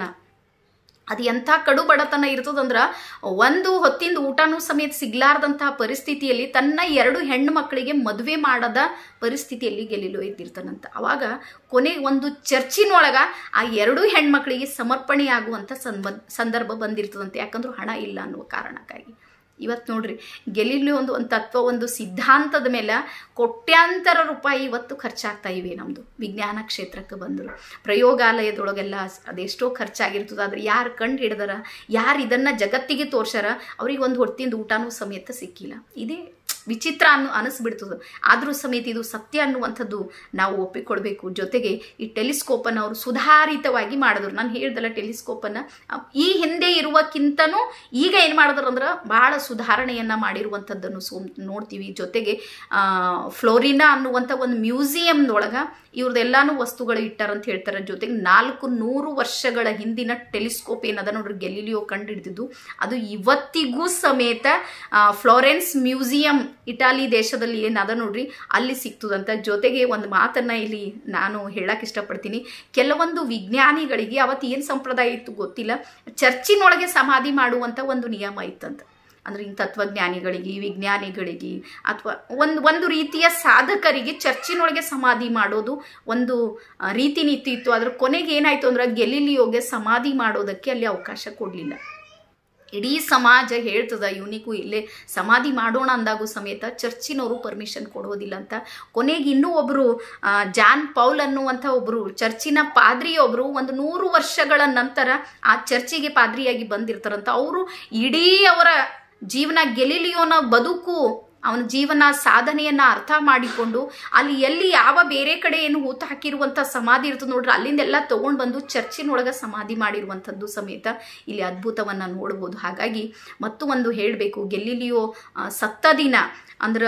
ಅದು ಎಂಥ ಕಡು ಬಡತನ ಇರ್ತದಂದ್ರೆ ಒಂದು ಹೊತ್ತಿಂದ ಊಟನೂ ಸಮೇತ ಸಿಗ್ಲಾರ್ದಂತಹ ಪರಿಸ್ಥಿತಿಯಲ್ಲಿ ತನ್ನ 2 ಹೆಣ್ಣು ಮಕ್ಕಳಿಗೆ ಮದುವೆ ಮಾಡದ ಪರಿಸ್ಥಿತಿಯಲ್ಲಿ ಗೆಲಿಲಿಯೋ ಇದ್ದಿರ್ತಾನಂತ. ಅವಾಗ ಕೊನೆಗೆ ಒಂದು ಚರ್ಚಿನೊಳಗ ಆ 2 ಹೆಣ್ಮಕ್ಳಿಗೆ ಸಮರ್ಪಣೆ ಆಗುವಂಥ ಸಂದರ್ಭ ಬಂದಿರ್ತದಂತೆ. ಯಾಕಂದ್ರೆ ಹಣ ಇಲ್ಲ ಅನ್ನುವ ಕಾರಣಕ್ಕಾಗಿ. ಇವತ್ತು ನೋಡ್ರಿ ಗೆಲಿಲಿಯೋ ಒಂದು ತತ್ವ, ಒಂದು ಸಿದ್ಧಾಂತದ ಮೇಲೆ ಕೋಟ್ಯಾಂತರ ರೂಪಾಯಿ ಇವತ್ತು ಖರ್ಚಾಗ್ತಾ ಇವೆ. ನಮ್ಮದು ವಿಜ್ಞಾನ ಕ್ಷೇತ್ರಕ್ಕೆ ಬಂದರು, ಪ್ರಯೋಗಾಲಯದೊಳಗೆಲ್ಲ ಅದೆಷ್ಟೋ ಖರ್ಚಾಗಿರ್ತದೆ. ಆದರೆ ಯಾರು ಕಂಡು ಹಿಡ್ದಾರ, ಯಾರು ಇದನ್ನು ಜಗತ್ತಿಗೆ ತೋರ್ಸಾರ, ಅವ್ರಿಗೆ ಒಂದು ಹೊತ್ತಿಂದ ಊಟನೂ ಸಮೇತ ಸಿಕ್ಕಿಲ್ಲ. ಇದೇ ವಿಚಿತ್ರ ಅನಿಸ್ಬಿಡ್ತದೆ. ಆದರೂ ಸಮೇತ ಇದು ಸತ್ಯ ಅನ್ನುವಂಥದ್ದು ನಾವು ಒಪ್ಪಿಕೊಳ್ಬೇಕು. ಜೊತೆಗೆ ಈ ಟೆಲಿಸ್ಕೋಪನ್ನು ಅವರು ಸುಧಾರಿತವಾಗಿ ಮಾಡಿದ್ರು. ನಾನು ಹೇಳ್ದಲ್ಲ, ಟೆಲಿಸ್ಕೋಪನ್ನು ಈ ಹಿಂದೆ ಇರುವಕ್ಕಿಂತನೂ ಈಗ ಏನು ಮಾಡಿದ್ರು ಅಂದ್ರೆ ಬಹಳ ಸುಧಾರಣೆಯನ್ನು ಮಾಡಿರುವಂಥದ್ದನ್ನು ನೋಡ್ತೀವಿ. ಜೊತೆಗೆ ಫ್ಲೋರಿನಾ ಅನ್ನುವಂಥ ಒಂದು ಮ್ಯೂಸಿಯಂನೊಳಗೆ ಇವ್ರದ್ದೆಲ್ಲಾನು ವಸ್ತುಗಳು ಇಟ್ಟಾರಂತ ಹೇಳ್ತಾರೆ. ಜೊತೆಗೆ 400 ವರ್ಷಗಳ ಹಿಂದಿನ ಟೆಲಿಸ್ಕೋಪ್ ಏನದ ನೋಡ್ರಿ ಗೆಲಿಲಿಯೋ ಕಂಡು ಹಿಡಿದಿದ್ದು, ಅದು ಇವತ್ತಿಗೂ ಸಮೇತ ಫ್ಲೋರೆನ್ಸ್ ಮ್ಯೂಸಿಯಂ ಇಟಾಲಿ ದೇಶದಲ್ಲಿ ಏನದ ನೋಡ್ರಿ ಅಲ್ಲಿ ಸಿಗ್ತದಂತ. ಜೊತೆಗೆ ಒಂದು ಮಾತನ್ನ ಇಲ್ಲಿ ನಾನು ಹೇಳಕ್ಕೆ ಇಷ್ಟಪಡ್ತೀನಿ. ಕೆಲವೊಂದು ವಿಜ್ಞಾನಿಗಳಿಗೆ ಅವತ್ತು ಏನು ಸಂಪ್ರದಾಯ ಇತ್ತು ಗೊತ್ತಿಲ್ಲ, ಚರ್ಚಿನೊಳಗೆ ಸಮಾಧಿ ಮಾಡುವಂಥ ಒಂದು ನಿಯಮ ಇತ್ತಂತ. ಅಂದ್ರೆ ಈ ತತ್ವಜ್ಞಾನಿಗಳಿಗೆ, ವಿಜ್ಞಾನಿಗಳಿಗೆ ಅಥವಾ ಒಂದು ರೀತಿಯ ಸಾಧಕರಿಗೆ ಚರ್ಚಿನೊಳಗೆ ಸಮಾಧಿ ಮಾಡೋದು ಒಂದು ರೀತಿ ನೀತಿ ಇತ್ತು. ಅದ್ರ ಕೊನೆಗೆ ಏನಾಯ್ತು ಅಂದ್ರೆ ಗೆಲಿಲಿಯೋಗೆ ಸಮಾಧಿ ಮಾಡೋದಕ್ಕೆ ಅಲ್ಲಿ ಅವಕಾಶ ಕೊಡಲಿಲ್ಲ. ಇಡೀ ಸಮಾಜ ಹೇಳ್ತದ ಇವನಿಗೂ ಇಲ್ಲೇ ಸಮಾಧಿ ಮಾಡೋಣ ಅಂದಾಗೂ ಸಮೇತ ಚರ್ಚಿನವರು ಪರ್ಮಿಷನ್ ಕೊಡೋದಿಲ್ಲ ಅಂತ. ಕೊನೆಗೆ ಇನ್ನೂ ಒಬ್ಬರು ಜಾನ್ ಪೌಲ್ ಅನ್ನುವಂಥ ಒಬ್ಬರು ಚರ್ಚಿನ ಪಾದ್ರಿಯೊಬ್ಬರು ಒಂದು 100 ವರ್ಷಗಳ ನಂತರ ಆ ಚರ್ಚಿಗೆ ಪಾದ್ರಿಯಾಗಿ ಬಂದಿರ್ತಾರಂತ. ಅವರು ಇಡೀ ಅವರ ಜೀವನ, ಗೆಲಿಲಿಯೋನ ಬದುಕು, ಅವನ ಜೀವನ ಸಾಧನೆಯನ್ನ ಅರ್ಥ ಮಾಡಿಕೊಂಡು ಅಲ್ಲಿ ಎಲ್ಲಿ ಯಾವ ಬೇರೆ ಕಡೆ ಏನು ಹೂತ ಹಾಕಿರುವಂಥ ಸಮಾಧಿ ಇರ್ತದೆ ನೋಡ್ರಿ, ಅಲ್ಲಿಂದೆಲ್ಲ ತಗೊಂಡು ಬಂದು ಚರ್ಚಿನೊಳಗೆ ಸಮಾಧಿ ಮಾಡಿರುವಂಥದ್ದು ಸಮೇತ ಇಲ್ಲಿ ಅದ್ಭುತವನ್ನು ನೋಡ್ಬೋದು. ಹಾಗಾಗಿ ಮತ್ತು ಒಂದು ಹೇಳಬೇಕು, ಗೆಲಿಲಿಯೋ ಸತ್ತ ದಿನ ಅಂದ್ರೆ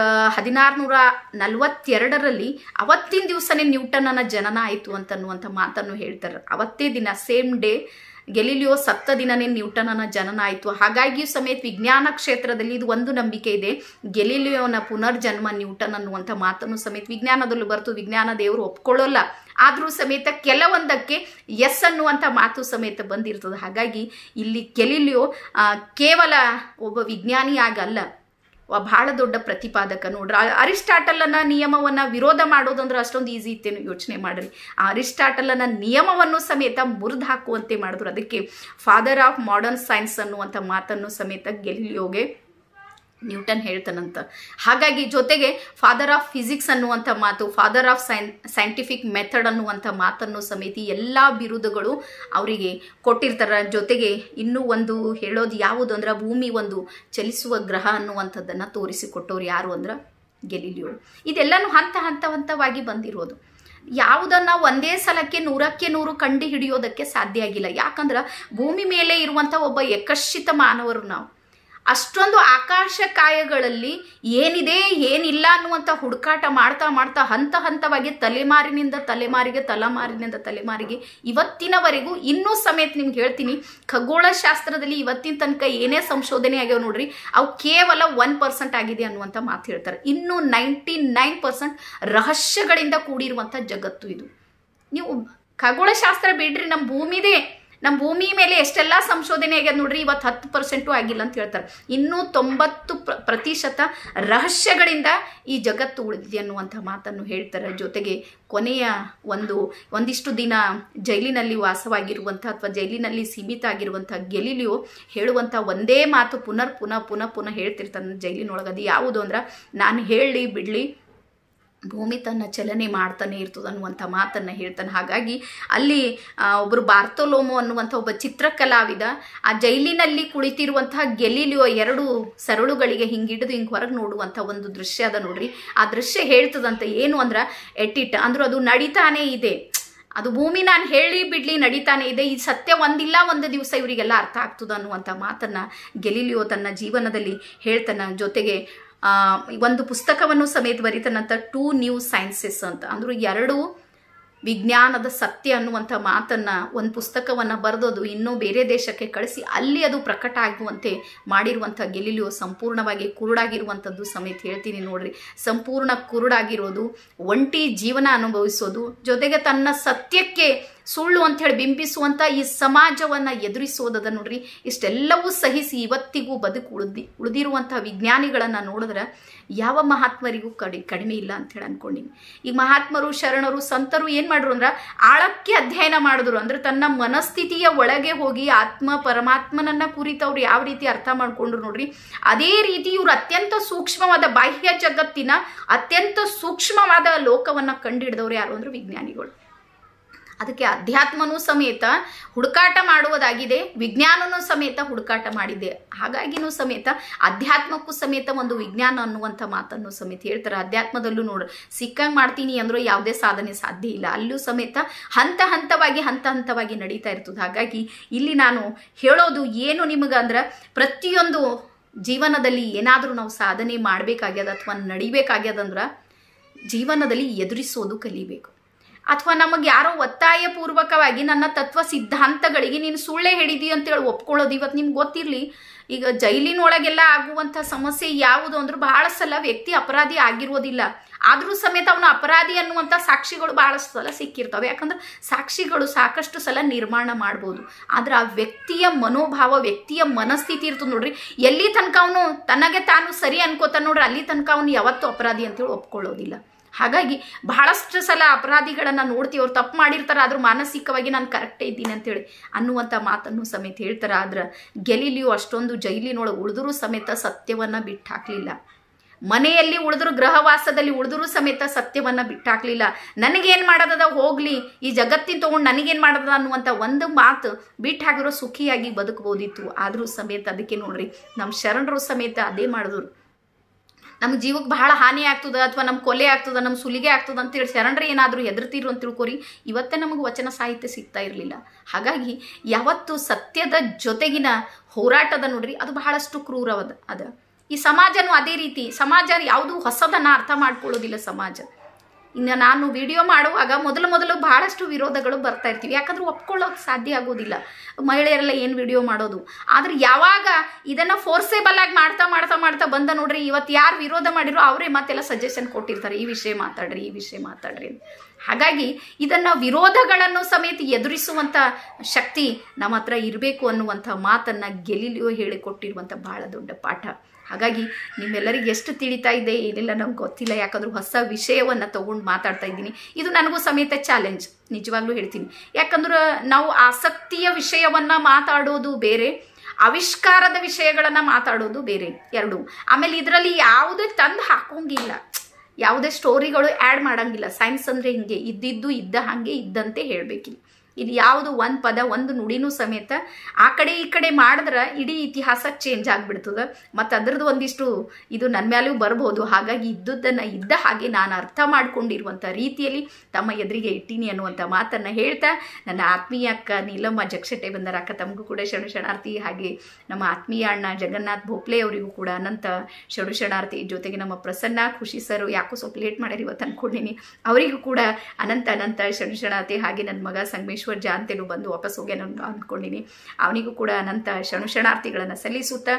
1642ರಲ್ಲಿ ಅವತ್ತಿನ ದಿವಸನೇ ನ್ಯೂಟನ್ನ ಜನನ ಆಯಿತು ಅಂತನ್ನುವಂಥ ಮಾತನ್ನು ಹೇಳ್ತಾರೆ. ಅವತ್ತೇ ದಿನ ಸೇಮ್ ಡೇ ಗೆಲಿಲಿಯೋ ಸತ್ತ ದಿನನೇ ನ್ಯೂಟನ್ನ ಜನನ ಆಯಿತು. ಹಾಗಾಗಿಯೂ ಸಮೇತ ವಿಜ್ಞಾನ ಕ್ಷೇತ್ರದಲ್ಲಿ ಇದು ಒಂದು ನಂಬಿಕೆ ಇದೆ, ಗೆಲಿಲಿಯೋನ ಪುನರ್ಜನ್ಮ ನ್ಯೂಟನ್ ಅನ್ನುವಂಥ ಮಾತನ್ನು ಸಮೇತ ವಿಜ್ಞಾನದಲ್ಲೂ ಬರ್ತು. ವಿಜ್ಞಾನ ದೇವರು ಒಪ್ಕೊಳ್ಳೋಲ್ಲ, ಆದರೂ ಸಮೇತ ಕೆಲವೊಂದಕ್ಕೆ ಎಸ್ ಅನ್ನುವಂಥ ಮಾತು ಸಮೇತ ಬಂದಿರ್ತದೆ. ಹಾಗಾಗಿ ಇಲ್ಲಿ ಗೆಲಿಲಿಯೋ ಕೇವಲ ಒಬ್ಬ ವಿಜ್ಞಾನಿಯಾಗಲ್ಲ, ಬಹಳ ದೊಡ್ಡ ಪ್ರತಿಪಾದಕ. ನೋಡ್ರಿ, ಅರಿಸ್ಟಾಟಲನ ನಿಯಮವನ್ನು ವಿರೋಧ ಮಾಡೋದಂದ್ರೆ ಅಷ್ಟೊಂದು ಈಸಿ ಇತ್ತೇನು ಯೋಚನೆ ಮಾಡ್ರಿ. ಆ ಅರಿಸ್ಟಾಟಲನ ನಿಯಮವನ್ನು ಸಮೇತ ಮುರಿದು ಹಾಕುವಂತೆ ಮಾಡಿದ್ರು. ಅದಕ್ಕೆ ಫಾದರ್ ಆಫ್ ಮಾಡರ್ನ್ ಸೈನ್ಸ್ ಅನ್ನುವಂಥ ಮಾತನ್ನು ಸಮೇತ ಗೆಲಿಲಿಯೋಗೆ ನ್ಯೂಟನ್ ಹೇಳ್ತಾನಂತ. ಹಾಗಾಗಿ ಜೊತೆಗೆ ಫಾದರ್ ಆಫ್ ಫಿಸಿಕ್ಸ್ ಅನ್ನುವಂಥ ಮಾತು, ಫಾದರ್ ಆಫ್ ಸೈಂಟಿಫಿಕ್ ಮೆಥಡ್ ಅನ್ನುವಂಥ ಮಾತನ್ನು ಸಮೇತ ಎಲ್ಲ ಬಿರುದುಗಳು ಅವರಿಗೆ ಕೊಟ್ಟಿರ್ತಾರೆ. ಜೊತೆಗೆ ಇನ್ನೂ ಒಂದು ಹೇಳೋದು ಯಾವುದು ಅಂದ್ರೆ ಭೂಮಿ ಒಂದು ಚಲಿಸುವ ಗ್ರಹ ಅನ್ನುವಂಥದ್ದನ್ನು ತೋರಿಸಿಕೊಟ್ಟವ್ರು ಯಾರು ಅಂದ್ರೆ ಗೆಲಿಲಿಯೋ. ಇದೆಲ್ಲನೂ ಹಂತವಾಗಿ ಬಂದಿರೋದು. ಯಾವುದನ್ನ ಒಂದೇ ಸಲಕ್ಕೆ 100ಕ್ಕೆ 100 ಕಂಡು ಹಿಡಿಯೋದಕ್ಕೆ ಸಾಧ್ಯ ಆಗಿಲ್ಲ. ಯಾಕಂದ್ರೆ ಭೂಮಿ ಮೇಲೆ ಇರುವಂಥ ಒಬ್ಬ ಏಕಶ್ಚಿತ ಮಾನವರು ನಾವು. ಅಷ್ಟೊಂದು ಆಕಾಶ ಕಾಯಗಳಲ್ಲಿ ಏನಿದೆ ಏನಿಲ್ಲ ಅನ್ನುವಂಥ ಹುಡುಕಾಟ ಮಾಡ್ತಾ ಹಂತವಾಗಿ ತಲೆಮಾರಿನಿಂದ ತಲೆಮಾರಿಗೆ ಇವತ್ತಿನವರೆಗೂ ಇನ್ನೂ ಸಮೇತ ನಿಮ್ಗೆ ಹೇಳ್ತೀನಿ, ಖಗೋಳಶಾಸ್ತ್ರದಲ್ಲಿ ಇವತ್ತಿನ ತನಕ ಏನೇ ಸಂಶೋಧನೆ ಆಗ್ಯಾವ ನೋಡ್ರಿ, ಅವು ಕೇವಲ 1% ಆಗಿದೆ ಅನ್ನುವಂಥ ಮಾತು ಹೇಳ್ತಾರೆ. ಇನ್ನೂ 99% ರಹಸ್ಯಗಳಿಂದ ಕೂಡಿರುವಂಥ ಜಗತ್ತು ಇದು. ನೀವು ಖಗೋಳಶಾಸ್ತ್ರ ಬಿಡ್ರಿ, ನಮ್ಮ ಭೂಮಿ ಮೇಲೆ ಎಷ್ಟೆಲ್ಲ ಸಂಶೋಧನೆ ಆಗ್ಯದ ನೋಡ್ರಿ, ಇವತ್ತು 10% ಆಗಿಲ್ಲ ಅಂತ ಹೇಳ್ತಾರೆ. ಇನ್ನೂ 90% ರಹಸ್ಯಗಳಿಂದ ಈ ಜಗತ್ತು ಉಳಿದಿದೆ ಅನ್ನುವಂಥ ಮಾತನ್ನು ಹೇಳ್ತಾರೆ. ಜೊತೆಗೆ ಕೊನೆಯ ಒಂದಿಷ್ಟು ದಿನ ಜೈಲಿನಲ್ಲಿ ವಾಸವಾಗಿರುವಂಥ ಅಥವಾ ಜೈಲಿನಲ್ಲಿ ಸೀಮಿತ ಆಗಿರುವಂಥ ಗೆಲಿಲಿಯೋ ಹೇಳುವಂಥ ಒಂದೇ ಮಾತು ಪುನಃ ಹೇಳ್ತಿರ್ತಾನೆ ಜೈಲಿನೊಳಗೆ. ಅದು ಯಾವುದು ಅಂದ್ರೆ, ನಾನು ಹೇಳಿ ಬಿಡಲಿ ಭೂಮಿ ತನ್ನ ಚಲನೆ ಮಾಡ್ತಾನೆ ಇರ್ತದೆ ಅನ್ನುವಂಥ ಮಾತನ್ನು ಹೇಳ್ತಾನೆ. ಹಾಗಾಗಿ ಅಲ್ಲಿ ಒಬ್ಬರು ಬಾರ್ತೋಲೋಮೋ ಅನ್ನುವಂಥ ಒಬ್ಬ ಚಿತ್ರಕಲಾವಿದ ಆ ಜೈಲಿನಲ್ಲಿ ಕುಳಿತಿರುವಂತಹ ಗೆಲಿಲಿಯೋ 2 ಸರಳುಗಳಿಗೆ ಹಿಂಗಿಡಿದು ಹಿಂಗೆ ಹೊರಗೆ ನೋಡುವಂಥ ಒಂದು ದೃಶ್ಯ ಅದ ನೋಡ್ರಿ. ಆ ದೃಶ್ಯ ಹೇಳ್ತದಂತ ಏನು ಅಂದ್ರೆ ಎಟ್ಟಿಟ್ ಅಂದ್ರೆ ಅದು ನಡೀತಾನೆ ಇದೆ. ಅದು ಭೂಮಿ ನಾನು ಹೇಳಿ ಬಿಡ್ಲಿ ನಡೀತಾನೆ ಇದೆ. ಈ ಸತ್ಯ ಒಂದಿಲ್ಲ ಒಂದು ದಿವಸ ಇವರಿಗೆಲ್ಲ ಅರ್ಥ ಆಗ್ತದ ಅನ್ನುವಂಥ ಮಾತನ್ನು ಗೆಲಿಲಿಯೋ ತನ್ನ ಜೀವನದಲ್ಲಿ ಹೇಳ್ತಾನೆ. ಜೊತೆಗೆ ಒಂದು ಪುಸ್ತಕವನ್ನು ಸಮೇತ ಬರೀತಾನಂತ, 2 ನ್ಯೂ ಸೈನ್ಸಸ್ ಅಂತ, ಅಂದ್ರೆ 2 ವಿಜ್ಞಾನದ ಸತ್ಯ ಅನ್ನುವಂಥ ಮಾತನ್ನು ಒಂದು ಪುಸ್ತಕವನ್ನು ಬರೆದೋದು ಇನ್ನೂ ಬೇರೆ ದೇಶಕ್ಕೆ ಕಳಿಸಿ ಅಲ್ಲಿ ಅದು ಪ್ರಕಟ ಆಗುವಂತೆ ಮಾಡಿರುವಂಥ ಗೆಲಿಲಿಯೋ ಸಂಪೂರ್ಣವಾಗಿ ಕುರುಡಾಗಿರುವಂಥದ್ದು ಸಮೇತ ಹೇಳ್ತೀನಿ ನೋಡ್ರಿ. ಸಂಪೂರ್ಣ ಕುರುಡಾಗಿರೋದು, ಒಂಟಿ ಜೀವನ ಅನುಭವಿಸೋದು, ಜೊತೆಗೆ ತನ್ನ ಸತ್ಯಕ್ಕೆ ಸುಳ್ಳು ಅಂಥೇಳಿ ಬಿಂಬಿಸುವಂಥ ಈ ಸಮಾಜವನ್ನು ಎದುರಿಸೋದದ ನೋಡ್ರಿ. ಇಷ್ಟೆಲ್ಲವೂ ಸಹಿಸಿ ಇವತ್ತಿಗೂ ಉಳಿದಿರುವಂಥ ವಿಜ್ಞಾನಿಗಳನ್ನು ನೋಡಿದ್ರೆ ಯಾವ ಮಹಾತ್ಮರಿಗೂ ಕಡಿಮೆ ಇಲ್ಲ ಅಂಥೇಳಿ ಅನ್ಕೊಂಡಿನಿ. ಈ ಮಹಾತ್ಮರು, ಶರಣರು, ಸಂತರು ಏನು ಮಾಡಿದ್ರು ಅಂದ್ರೆ ಆಳಕ್ಕೆ ಅಧ್ಯಯನ ಮಾಡಿದ್ರು. ಅಂದ್ರೆ ತನ್ನ ಮನಸ್ಥಿತಿಯ ಒಳಗೆ ಹೋಗಿ ಆತ್ಮ ಪರಮಾತ್ಮನನ್ನ ಕುರಿತವ್ರು ಯಾವ ರೀತಿ ಅರ್ಥ ಮಾಡ್ಕೊಂಡ್ರು ನೋಡ್ರಿ. ಅದೇ ರೀತಿ ಇವರು ಅತ್ಯಂತ ಸೂಕ್ಷ್ಮವಾದ ಬಾಹ್ಯ ಜಗತ್ತಿನ ಅತ್ಯಂತ ಸೂಕ್ಷ್ಮವಾದ ಲೋಕವನ್ನು ಕಂಡುಹಿಡಿದವ್ರು ಯಾರು ಅಂದ್ರೆ ವಿಜ್ಞಾನಿಗಳು. ಅದಕ್ಕೆ ಅಧ್ಯಾತ್ಮನೂ ಸಮೇತ ಹುಡುಕಾಟ ಮಾಡುವುದಾಗಿದೆ, ವಿಜ್ಞಾನನೂ ಸಮೇತ ಹುಡುಕಾಟ ಮಾಡಿದೆ. ಹಾಗಾಗಿನೂ ಸಮೇತ ಅಧ್ಯಾತ್ಮಕ್ಕೂ ಸಮೇತ ಒಂದು ವಿಜ್ಞಾನ ಅನ್ನುವಂಥ ಮಾತನ್ನು ಸಮೇತ ಹೇಳ್ತಾರೆ. ಅಧ್ಯಾತ್ಮದಲ್ಲೂ ನೋಡ್ರಿ, ಸಿಕ್ಕಂಗೆ ಮಾಡ್ತೀನಿ ಅಂದ್ರೂ ಯಾವುದೇ ಸಾಧನೆ ಸಾಧ್ಯ ಇಲ್ಲ. ಅಲ್ಲೂ ಸಮೇತ ಹಂತ ಹಂತವಾಗಿ ನಡೀತಾ ಇರ್ತದೆ. ಹಾಗಾಗಿ ಇಲ್ಲಿ ನಾನು ಹೇಳೋದು ಏನು ನಿಮಗೆ ಅಂದ್ರೆ, ಪ್ರತಿಯೊಂದು ಜೀವನದಲ್ಲಿ ಏನಾದರೂ ನಾವು ಸಾಧನೆ ಮಾಡಬೇಕಾಗ್ಯದ ಅಥವಾ ನಡಿಬೇಕಾಗ್ಯದಂದ್ರೆ ಜೀವನದಲ್ಲಿ ಎದುರಿಸೋದು ಕಲಿಬೇಕು. ಅಥವಾ ನಮಗೆ ಯಾರೋ ಒತ್ತಾಯ ಪೂರ್ವಕವಾಗಿ ನನ್ನ ತತ್ವ ಸಿದ್ಧಾಂತಗಳಿಗೆ ನೀನು ಸುಳ್ಳೇ ಹೇಳಿದಿ ಅಂತೇಳಿ ಒಪ್ಕೊಳ್ಳೋದು. ಇವತ್ತು ನಿಮ್ಗೆ ಗೊತ್ತಿರಲಿ, ಈಗ ಜೈಲಿನೊಳಗೆಲ್ಲ ಆಗುವಂಥ ಸಮಸ್ಯೆ ಯಾವುದು ಅಂದ್ರೆ ಬಹಳ ಸಲ ವ್ಯಕ್ತಿ ಅಪರಾಧಿ ಆಗಿರೋದಿಲ್ಲ, ಆದರೂ ಸಮೇತ ಅವನು ಅಪರಾಧಿ ಅನ್ನುವಂಥ ಸಾಕ್ಷಿಗಳು ಬಹಳಷ್ಟು ಸಲ ಸಿಕ್ಕಿರ್ತವೆ. ಯಾಕಂದ್ರೆ ಸಾಕ್ಷಿಗಳು ಸಾಕಷ್ಟು ಸಲ ನಿರ್ಮಾಣ ಮಾಡ್ಬೋದು, ಆದ್ರೆ ಆ ವ್ಯಕ್ತಿಯ ಮನೋಭಾವ, ವ್ಯಕ್ತಿಯ ಮನಸ್ಥಿತಿ ಇರ್ತದೆ ನೋಡ್ರಿ. ಎಲ್ಲಿ ತನಕ ಅವನು ತನಗೆ ತಾನು ಸರಿ ಅನ್ಕೋತಾನೆ ನೋಡ್ರಿ, ಅಲ್ಲಿ ತನಕ ಅವನು ಯಾವತ್ತೂ ಅಪರಾಧಿ ಅಂತೇಳಿ ಒಪ್ಕೊಳ್ಳೋದಿಲ್ಲ. ಹಾಗಾಗಿ ಬಹಳಷ್ಟು ಸಲ ಅಪರಾಧಿಗಳನ್ನು ನೋಡ್ತೀವಿ, ಅವ್ರು ತಪ್ಪು ಮಾಡಿರ್ತಾರೆ, ಆದ್ರೂ ಮಾನಸಿಕವಾಗಿ ನಾನು ಕರೆಕ್ಟೇ ಇದ್ದೀನಿ ಅಂತೇಳಿ ಅನ್ನುವಂಥ ಮಾತನ್ನು ಸಮೇತ ಹೇಳ್ತಾರೆ. ಆದ್ರೆ ಗೆಲಿಲಿಯೋ ಅಷ್ಟೊಂದು ಜೈಲಿನೊಳಗೆ ಉಳಿದರೂ ಸಮೇತ ಸತ್ಯವನ್ನು ಬಿಟ್ಟು ಹಾಕಲಿಲ್ಲ. ಮನೆಯಲ್ಲಿ ಉಳಿದ್ರು, ಗೃಹವಾಸದಲ್ಲಿ ಉಳಿದ್ರು ಸಮೇತ ಸತ್ಯವನ್ನ ಬಿಟ್ಟಾಕ್ಲಿಲ್ಲ. ನನಗೇನು ಮಾಡೋದದ, ಹೋಗ್ಲಿ ಈ ಜಗತ್ತಿನ ತೊಗೊಂಡು ನನಗೇನು ಮಾಡೋದದ ಅನ್ನುವಂಥ ಒಂದು ಮಾತು ಬಿಟ್ಟು ಹಾಕಿರೋ ಸುಖಿಯಾಗಿ ಬದುಕಬಹುದಿತ್ತು. ಆದರೂ ಸಮೇತ ಅದಕ್ಕೆ ನೋಡ್ರಿ, ನಮ್ಮ ಶರಣರು ಸಮೇತ ಅದೇ ಮಾಡಿದ್ರು. ನಮ್ಗೆ ಜೀವಕ್ಕೆ ಬಹಳ ಹಾನಿ ಆಗ್ತದ, ಅಥವಾ ನಮ್ಮ ಕೊಲೆ ಆಗ್ತದ, ನಮ್ಮ ಸುಲಿಗೆ ಆಗ್ತದ ಅಂತೇಳಿ ಶರಣರು ಏನಾದರೂ ಹೆದರ್ತಿರು ಅಂತ ತಿಳ್ಕೊರಿ, ಇವತ್ತೇ ನಮಗೆ ವಚನ ಸಾಹಿತ್ಯ ಸಿಗ್ತಾ ಇರಲಿಲ್ಲ. ಹಾಗಾಗಿ ಯಾವತ್ತು ಸತ್ಯದ ಜೊತೆಗಿನ ಹೋರಾಟದ ನೋಡ್ರಿ, ಅದು ಬಹಳಷ್ಟು ಕ್ರೂರವಾದ ಈ ಸಮಾಜನೂ ಅದೇ ರೀತಿ. ಸಮಾಜ ಯಾವುದು ಹೊಸದನ್ನು ಅರ್ಥ ಮಾಡ್ಕೊಳ್ಳೋದಿಲ್ಲ ಸಮಾಜ. ಇನ್ನು ನಾನು ವಿಡಿಯೋ ಮಾಡುವಾಗ ಮೊದಲು ಬಹಳಷ್ಟು ವಿರೋಧಗಳು ಬರ್ತಾ ಇರ್ತೀವಿ, ಯಾಕಂದ್ರೆ ಒಪ್ಕೊಳ್ಳೋದು ಸಾಧ್ಯ ಆಗೋದಿಲ್ಲ. ಮಹಿಳೆಯರೆಲ್ಲ ಏನು ವಿಡಿಯೋ ಮಾಡೋದು, ಆದ್ರೆ ಯಾವಾಗ ಇದನ್ನು ಫೋರ್ಸೇಬಲ್ ಆಗಿ ಮಾಡ್ತಾ ಬಂದ ನೋಡ್ರಿ, ಇವತ್ತು ಯಾರು ವಿರೋಧ ಮಾಡಿರೋ ಅವರೇ ಮತ್ತೆಲ್ಲ ಸಜೆಷನ್ ಕೊಟ್ಟಿರ್ತಾರೆ, ಈ ವಿಷಯ ಮಾತಾಡ್ರಿ. ಹಾಗಾಗಿ ಇದನ್ನು ವಿರೋಧಗಳನ್ನು ಸಮೇತ ಎದುರಿಸುವಂಥ ಶಕ್ತಿ ನಮ್ಮ ಹತ್ರ ಇರಬೇಕು ಅನ್ನುವಂಥ ಮಾತನ್ನು ಗೆಲಿಲಿಯೋ ಹೇಳಿಕೊಟ್ಟಿರುವಂಥ ಬಹಳ ದೊಡ್ಡ ಪಾಠ. ಹಾಗಾಗಿ ನಿಮ್ಮೆಲ್ಲರಿಗೆ ಎಷ್ಟು ತಿಳಿತಾ ಇದೆ ಏನಿಲ್ಲ ನಮ್ಗೆ ಗೊತ್ತಿಲ್ಲ, ಯಾಕಂದ್ರೆ ಹೊಸ ವಿಷಯವನ್ನು ತಗೊಂಡು ಮಾತಾಡ್ತಾ ಇದ್ದೀನಿ. ಇದು ನನಗೂ ಸಮೇತ ಚಾಲೆಂಜ್, ನಿಜವಾಗ್ಲೂ ಹೇಳ್ತೀನಿ. ಯಾಕಂದ್ರೆ ನಾವು ಆಸಕ್ತಿಯ ವಿಷಯವನ್ನು ಮಾತಾಡೋದು ಬೇರೆ, ಆವಿಷ್ಕಾರದ ವಿಷಯಗಳನ್ನು ಮಾತಾಡೋದು ಬೇರೆ, ಎರಡು. ಆಮೇಲೆ ಇದರಲ್ಲಿ ಯಾವುದೇ ತಂದು ಹಾಕೋಂಗಿಲ್ಲ, ಯಾವುದೇ ಸ್ಟೋರಿಗಳು ಆ್ಯಡ್ ಮಾಡೋಂಗಿಲ್ಲ. ಸೈನ್ಸ್ ಅಂದರೆ ಹಿಂಗೆ ಇದ್ದಿದ್ದು ಇದ್ದ ಹಾಗೆ ಇದ್ದಂತೆ ಹೇಳಬೇಕಿಲ್ಲ. ಇದು ಯಾವುದು ಒಂದು ಪದ ಒಂದು ನುಡಿನೂ ಸಮೇತ ಆ ಕಡೆ ಈ ಕಡೆ ಮಾಡಿದ್ರೆ ಇಡೀ ಇತಿಹಾಸ ಚೇಂಜ್ ಆಗಿಬಿಡ್ತದೆ. ಮತ್ತು ಅದರದ್ದು ಒಂದಿಷ್ಟು ಇದು ನನ್ನ ಮೇಲೂ ಬರ್ಬೋದು. ಹಾಗಾಗಿ ಇದ್ದುದನ್ನು ಇದ್ದ ಹಾಗೆ ನಾನು ಅರ್ಥ ಮಾಡ್ಕೊಂಡಿರುವಂಥ ರೀತಿಯಲ್ಲಿ ತಮ್ಮ ಎದುರಿಗೆ ಇಟ್ಟೀನಿ ಅನ್ನುವಂಥ ಮಾತನ್ನು ಹೇಳ್ತಾ, ನನ್ನ ಆತ್ಮೀಯ ಅಕ್ಕ ನೀಲಮ್ಮ ಜಕ್ಷಟೆ ಬಂದರ ಅಕ್ಕ ತಮಗೂ ಕೂಡ ಶರಣಾರ್ಥಿ. ಹಾಗೆ ನಮ್ಮ ಆತ್ಮೀಯ ಅಣ್ಣ ಜಗನ್ನಾಥ್ ಭೋಪ್ಲೆ ಅವರಿಗೂ ಕೂಡ ಅನಂತ ಶರಣಾರ್ಥಿ. ಜೊತೆಗೆ ನಮ್ಮ ಪ್ರಸನ್ನ ಖುಷಿ ಸರ್ ಯಾಕೋ ಸ್ವಲ್ಪ ಲೇಟ್ ಮಾಡ್ಯಾರ ಇವತ್ತು ಅಂದ್ಕೊಂಡಿನಿ, ಅವರಿಗೂ ಕೂಡ ಅನಂತ ಶರಣಾರ್ಥಿ. ಹಾಗೆ ನನ್ನ ಮಗ ಸಂಗಮೇಶ್ವರ್ ಜಾಂತೇನು ಬಂದು ವಾಪಸ್ ಹೋಗಿ ಅಂದ್ಕೊಂಡಿನಿ, ಅವನಿಗೂ ಕೂಡ ಅನಂತ ಶರಣಾರ್ಥಿಗಳನ್ನು ಸಲ್ಲಿಸುತ್ತಾ,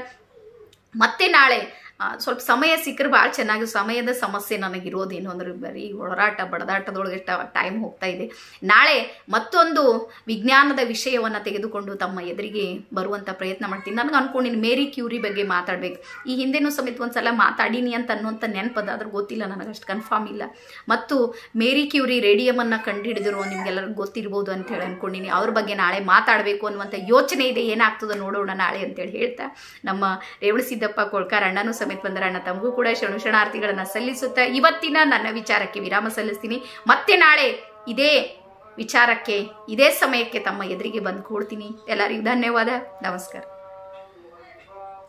ಮತ್ತೆ ನಾಳೆ ಸ್ವಲ್ಪ ಸಮಯ ಸಿಕ್ಕರೆ ಭಾಳ ಚೆನ್ನಾಗಿ. ಸಮಯದ ಸಮಸ್ಯೆ ನನಗಿರೋದೇನು ಅಂದ್ರೆ ಬರೀ ಹೋರಾಟ ಬಡದಾಟದೊಳಗೆ ಟೈಮ್ ಹೋಗ್ತಾ ಇದೆ. ನಾಳೆ ಮತ್ತೊಂದು ವಿಜ್ಞಾನದ ವಿಷಯವನ್ನು ತೆಗೆದುಕೊಂಡು ತಮ್ಮ ಎದುರಿಗೆ ಬರುವಂಥ ಪ್ರಯತ್ನ ಮಾಡ್ತೀನಿ. ನನಗೆ ಅನ್ಕೊಂಡಿನಿ ಮೇರಿ ಕ್ಯೂರಿ ಬಗ್ಗೆ ಮಾತಾಡಬೇಕು. ಈ ಹಿಂದೆನೂ ಸಮೇತ ಒಂದ್ಸಲ ಮಾತಾಡೀನಿ ಅಂತ ಅನ್ನುವಂಥ ನೆನಪದ, ಅದ್ರ ಗೊತ್ತಿಲ್ಲ ನನಗೆ, ಅಷ್ಟು ಕನ್ಫರ್ಮ್ ಇಲ್ಲ. ಮತ್ತು ಮೇರಿ ಕ್ಯೂರಿ ರೇಡಿಯಮನ್ನು ಕಂಡುಹಿಡಿದಿರೋ ನಿಮ್ಗೆಲ್ಲರಿಗೂ ಗೊತ್ತಿರ್ಬೋದು ಅಂತೇಳಿ ಅನ್ಕೊಂಡಿನಿ. ಅವ್ರ ಬಗ್ಗೆ ನಾಳೆ ಮಾತಾಡಬೇಕು ಅನ್ನುವಂಥ ಯೋಚನೆ ಇದೆ. ಏನಾಗ್ತದೆ ನೋಡೋಣ ನಾಳೆ ಅಂತೇಳಿ ಹೇಳ್ತಾ, ನಮ್ಮ ರೇವಣಸಿದ್ದಪ್ಪ ಕೊಳ್ಕಾರ್ ಅಣ್ಣನೂ ಸಮೇತ ಬಂದರ ಅಣ್ಣ ತಮಗೂ ಕೂಡ ಶರಣಾರ್ಥಿಗಳನ್ನು ಸಲ್ಲಿಸುತ್ತಾ ಇವತ್ತಿನ ನನ್ನ ವಿಚಾರಕ್ಕೆ ವಿರಾಮ ಸಲ್ಲಿಸ್ತೀನಿ. ಮತ್ತೆ ನಾಳೆ ಇದೇ ವಿಚಾರಕ್ಕೆ ಇದೇ ಸಮಯಕ್ಕೆ ತಮ್ಮ ಎದುರಿಗೆ ಬಂದು ಕೂಡ್ತೀನಿ. ಎಲ್ಲರಿಗೂ ಧನ್ಯವಾದ, ನಮಸ್ಕಾರ.